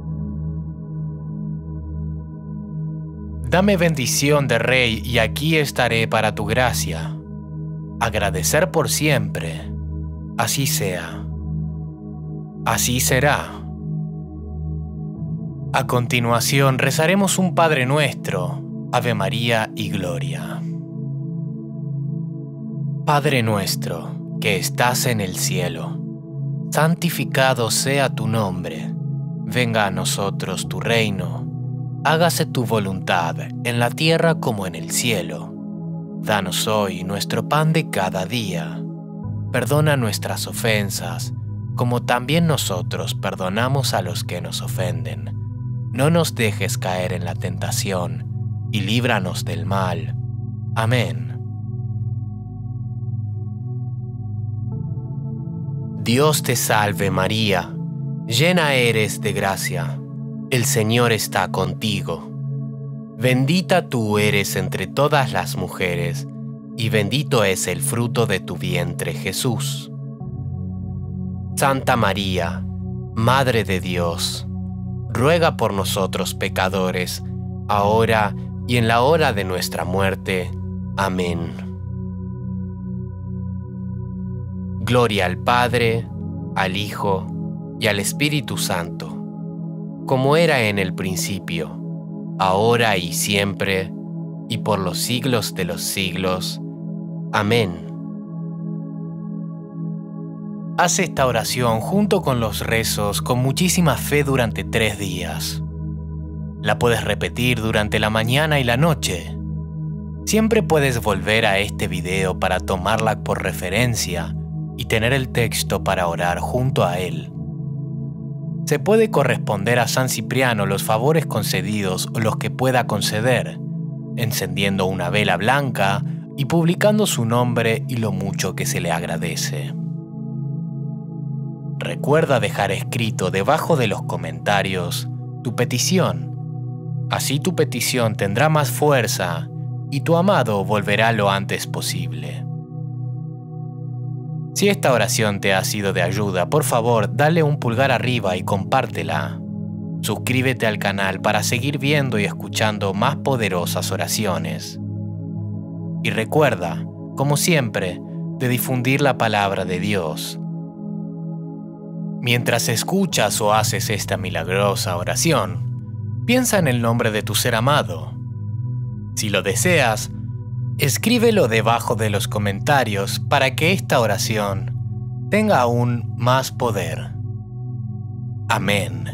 Dame bendición de Rey y aquí estaré para tu gracia. Agradecer por siempre. Así sea. Así será. A continuación rezaremos un Padre Nuestro, Ave María y Gloria. Padre nuestro, que estás en el cielo, santificado sea tu nombre. Venga a nosotros tu reino. Hágase tu voluntad en la tierra como en el cielo. Danos hoy nuestro pan de cada día. Perdona nuestras ofensas, como también nosotros perdonamos a los que nos ofenden. No nos dejes caer en la tentación, y líbranos del mal. Amén. Dios te salve María, llena eres de gracia. El Señor está contigo. Bendita tú eres entre todas las mujeres, y bendito es el fruto de tu vientre, Jesús. Santa María, Madre de Dios, ruega por nosotros pecadores, ahora y en la hora de nuestra muerte. Amén. Gloria al Padre, al Hijo y al Espíritu Santo, como era en el principio, ahora y siempre, y por los siglos de los siglos. Amén. Haz esta oración junto con los rezos con muchísima fe durante 3 días. La puedes repetir durante la mañana y la noche. Siempre puedes volver a este video para tomarla por referencia y tener el texto para orar junto a él. Se puede corresponder a San Cipriano los favores concedidos o los que pueda conceder, encendiendo una vela blanca, y publicando su nombre y lo mucho que se le agradece. Recuerda dejar escrito debajo de los comentarios tu petición. Así tu petición tendrá más fuerza y tu amado volverá lo antes posible. Si esta oración te ha sido de ayuda, por favor, dale un pulgar arriba y compártela. Suscríbete al canal para seguir viendo y escuchando más poderosas oraciones. Y recuerda, como siempre, de difundir la palabra de Dios. Mientras escuchas o haces esta milagrosa oración, piensa en el nombre de tu ser amado. Si lo deseas, escríbelo debajo de los comentarios para que esta oración tenga aún más poder. Amén.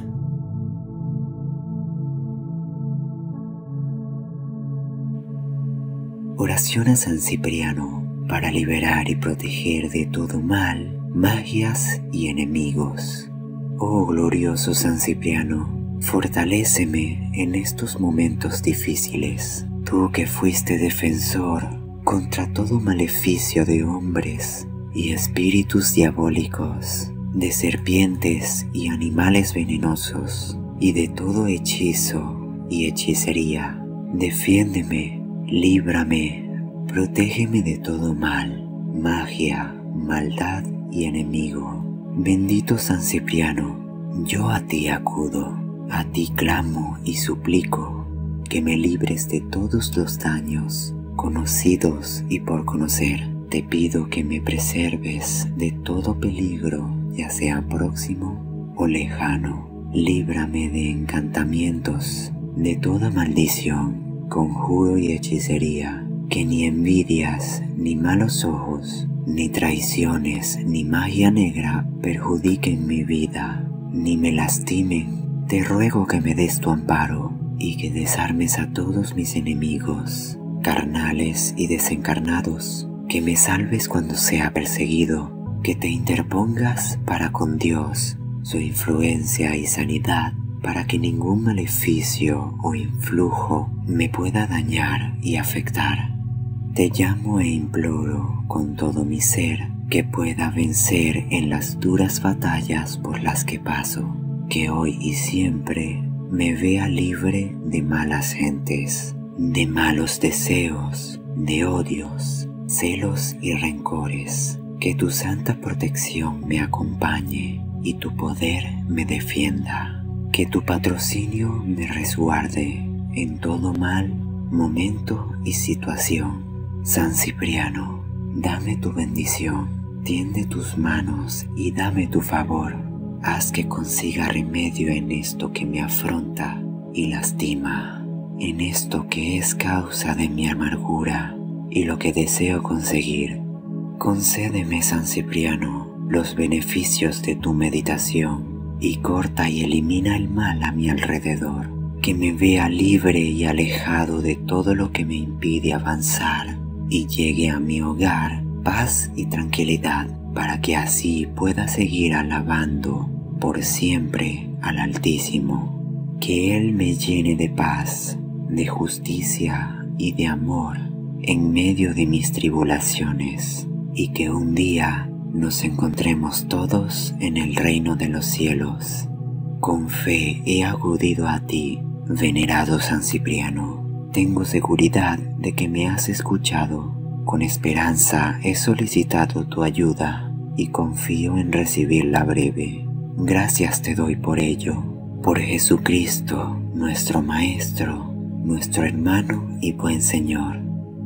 Oración a San Cipriano para liberar y proteger de todo mal, magias y enemigos. Oh glorioso San Cipriano, fortaléceme en estos momentos difíciles. Tú que fuiste defensor contra todo maleficio de hombres y espíritus diabólicos, de serpientes y animales venenosos, y de todo hechizo y hechicería. Defiéndeme, líbrame, protégeme de todo mal, magia, maldad y enemigo. Bendito San Cipriano, yo a ti acudo, a ti clamo y suplico que me libres de todos los daños, conocidos y por conocer. Te pido que me preserves de todo peligro, ya sea próximo o lejano. Líbrame de encantamientos, de toda maldición, conjuro y hechicería, que ni envidias, ni malos ojos, ni traiciones, ni magia negra perjudiquen mi vida, ni me lastimen. Te ruego que me des tu amparo y que desarmes a todos mis enemigos, carnales y desencarnados, que me salves cuando sea perseguido, que te interpongas para con Dios, su influencia y sanidad, para que ningún maleficio o influjo me pueda dañar y afectar. Te llamo e imploro con todo mi ser que pueda vencer en las duras batallas por las que paso, que hoy y siempre me vea libre de malas gentes, de malos deseos, de odios, celos y rencores. Que tu santa protección me acompañe y tu poder me defienda. Que tu patrocinio me resguarde en todo mal, momento y situación. San Cipriano, dame tu bendición, tiende tus manos y dame tu favor. Haz que consiga remedio en esto que me afronta y lastima, en esto que es causa de mi amargura y lo que deseo conseguir. Concédeme, San Cipriano, los beneficios de tu meditación y corta y elimina el mal a mi alrededor, que me vea libre y alejado de todo lo que me impide avanzar y llegue a mi hogar paz y tranquilidad, para que así pueda seguir alabando por siempre al Altísimo. Que Él me llene de paz, de justicia y de amor en medio de mis tribulaciones, y que un día nos encontremos todos en el reino de los cielos. Con fe he acudido a ti, venerado San Cipriano. Tengo seguridad de que me has escuchado. Con esperanza he solicitado tu ayuda y confío en recibirla breve. Gracias te doy por ello, por Jesucristo, nuestro Maestro, nuestro hermano y buen Señor.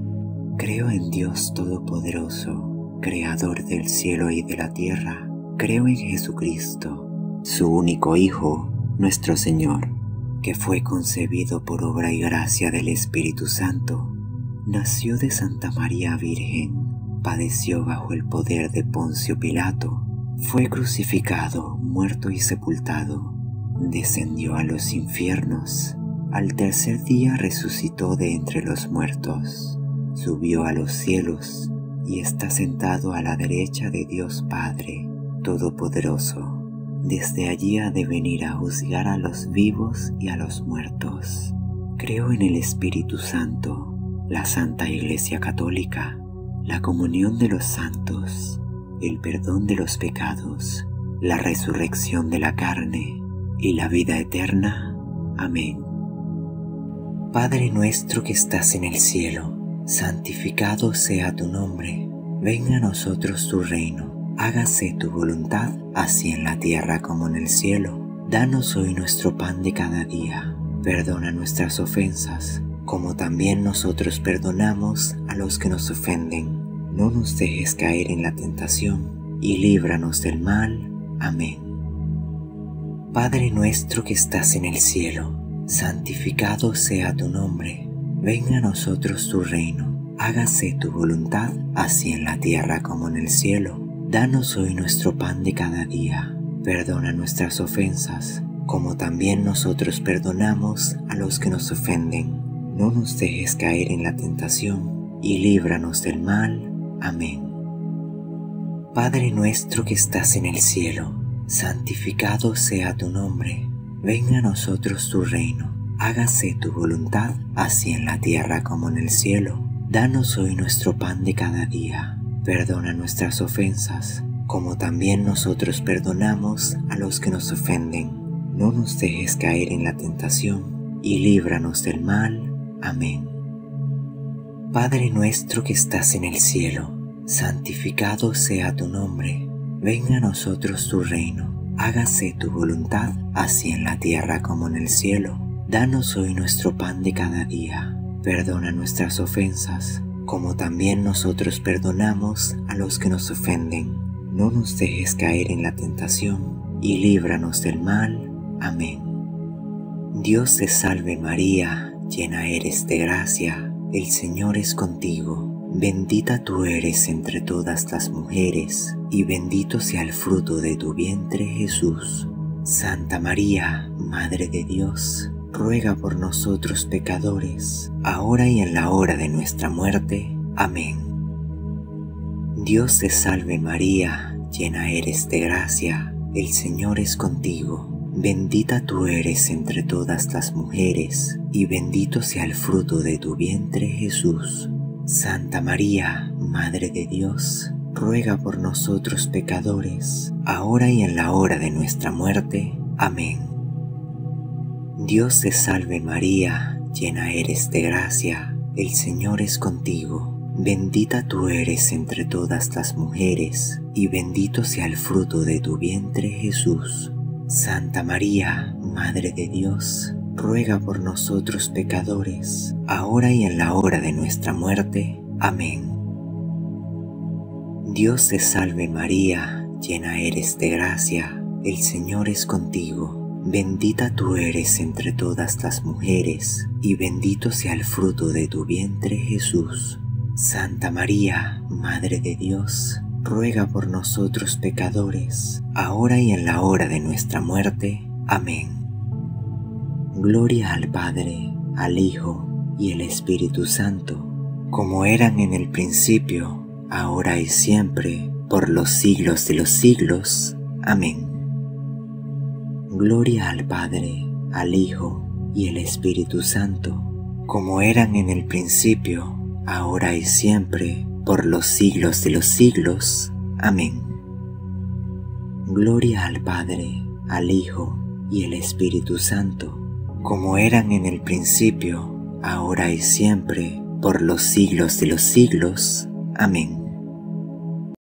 Creo en Dios Todopoderoso, Creador del cielo y de la tierra. Creo en Jesucristo, su único Hijo, nuestro Señor, que fue concebido por obra y gracia del Espíritu Santo. Nació de Santa María Virgen, padeció bajo el poder de Poncio Pilato, fue crucificado, muerto y sepultado, descendió a los infiernos, al tercer día resucitó de entre los muertos, subió a los cielos y está sentado a la derecha de Dios Padre Todopoderoso. Desde allí ha de venir a juzgar a los vivos y a los muertos. Creo en el Espíritu Santo, la Santa Iglesia Católica, la comunión de los santos, el perdón de los pecados, la resurrección de la carne y la vida eterna. Amén. Padre nuestro que estás en el cielo, santificado sea tu nombre. Venga a nosotros tu reino. Hágase tu voluntad, así en la tierra como en el cielo. Danos hoy nuestro pan de cada día. Perdona nuestras ofensas, como también nosotros perdonamos a los que nos ofenden. No nos dejes caer en la tentación, y líbranos del mal. Amén. Padre nuestro que estás en el cielo, santificado sea tu nombre. Venga a nosotros tu reino. Hágase tu voluntad, así en la tierra como en el cielo. Danos hoy nuestro pan de cada día. Perdona nuestras ofensas, como también nosotros perdonamos a los que nos ofenden. No nos dejes caer en la tentación, y líbranos del mal. Amén. Padre nuestro que estás en el cielo, santificado sea tu nombre. Venga a nosotros tu reino. Hágase tu voluntad, así en la tierra como en el cielo. Danos hoy nuestro pan de cada día. Perdona nuestras ofensas, como también nosotros perdonamos a los que nos ofenden. No nos dejes caer en la tentación, y líbranos del mal. Amén. Padre nuestro que estás en el cielo, santificado sea tu nombre. Venga a nosotros tu reino. Hágase tu voluntad, así en la tierra como en el cielo. Danos hoy nuestro pan de cada día. Perdona nuestras ofensas, como también nosotros perdonamos a los que nos ofenden. No nos dejes caer en la tentación, y líbranos del mal. Amén. Dios te salve María, llena eres de gracia, el Señor es contigo. Bendita tú eres entre todas las mujeres, y bendito sea el fruto de tu vientre, Jesús. Santa María, Madre de Dios, ruega por nosotros pecadores, ahora y en la hora de nuestra muerte. Amén. Dios te salve María, llena eres de gracia, el Señor es contigo. Bendita tú eres entre todas las mujeres, y bendito sea el fruto de tu vientre, Jesús. Santa María, Madre de Dios, ruega por nosotros pecadores, ahora y en la hora de nuestra muerte. Amén. Dios te salve María, llena eres de gracia, el Señor es contigo. Bendita tú eres entre todas las mujeres, y bendito sea el fruto de tu vientre, Jesús. Santa María, Madre de Dios, ruega por nosotros pecadores, ahora y en la hora de nuestra muerte. Amén. Dios te salve María, llena eres de gracia, el Señor es contigo. Bendita tú eres entre todas las mujeres, y bendito sea el fruto de tu vientre, Jesús. Santa María, Madre de Dios, ruega por nosotros pecadores, ahora y en la hora de nuestra muerte. Amén. Gloria al Padre, al Hijo y al Espíritu Santo, como eran en el principio, ahora y siempre, por los siglos de los siglos. Amén. Gloria al Padre, al Hijo y al Espíritu Santo, como eran en el principio, ahora y siempre, por los siglos de los siglos. Amén. Gloria al Padre, al Hijo y al Espíritu Santo, como eran en el principio, ahora y siempre, por los siglos de los siglos. Amén.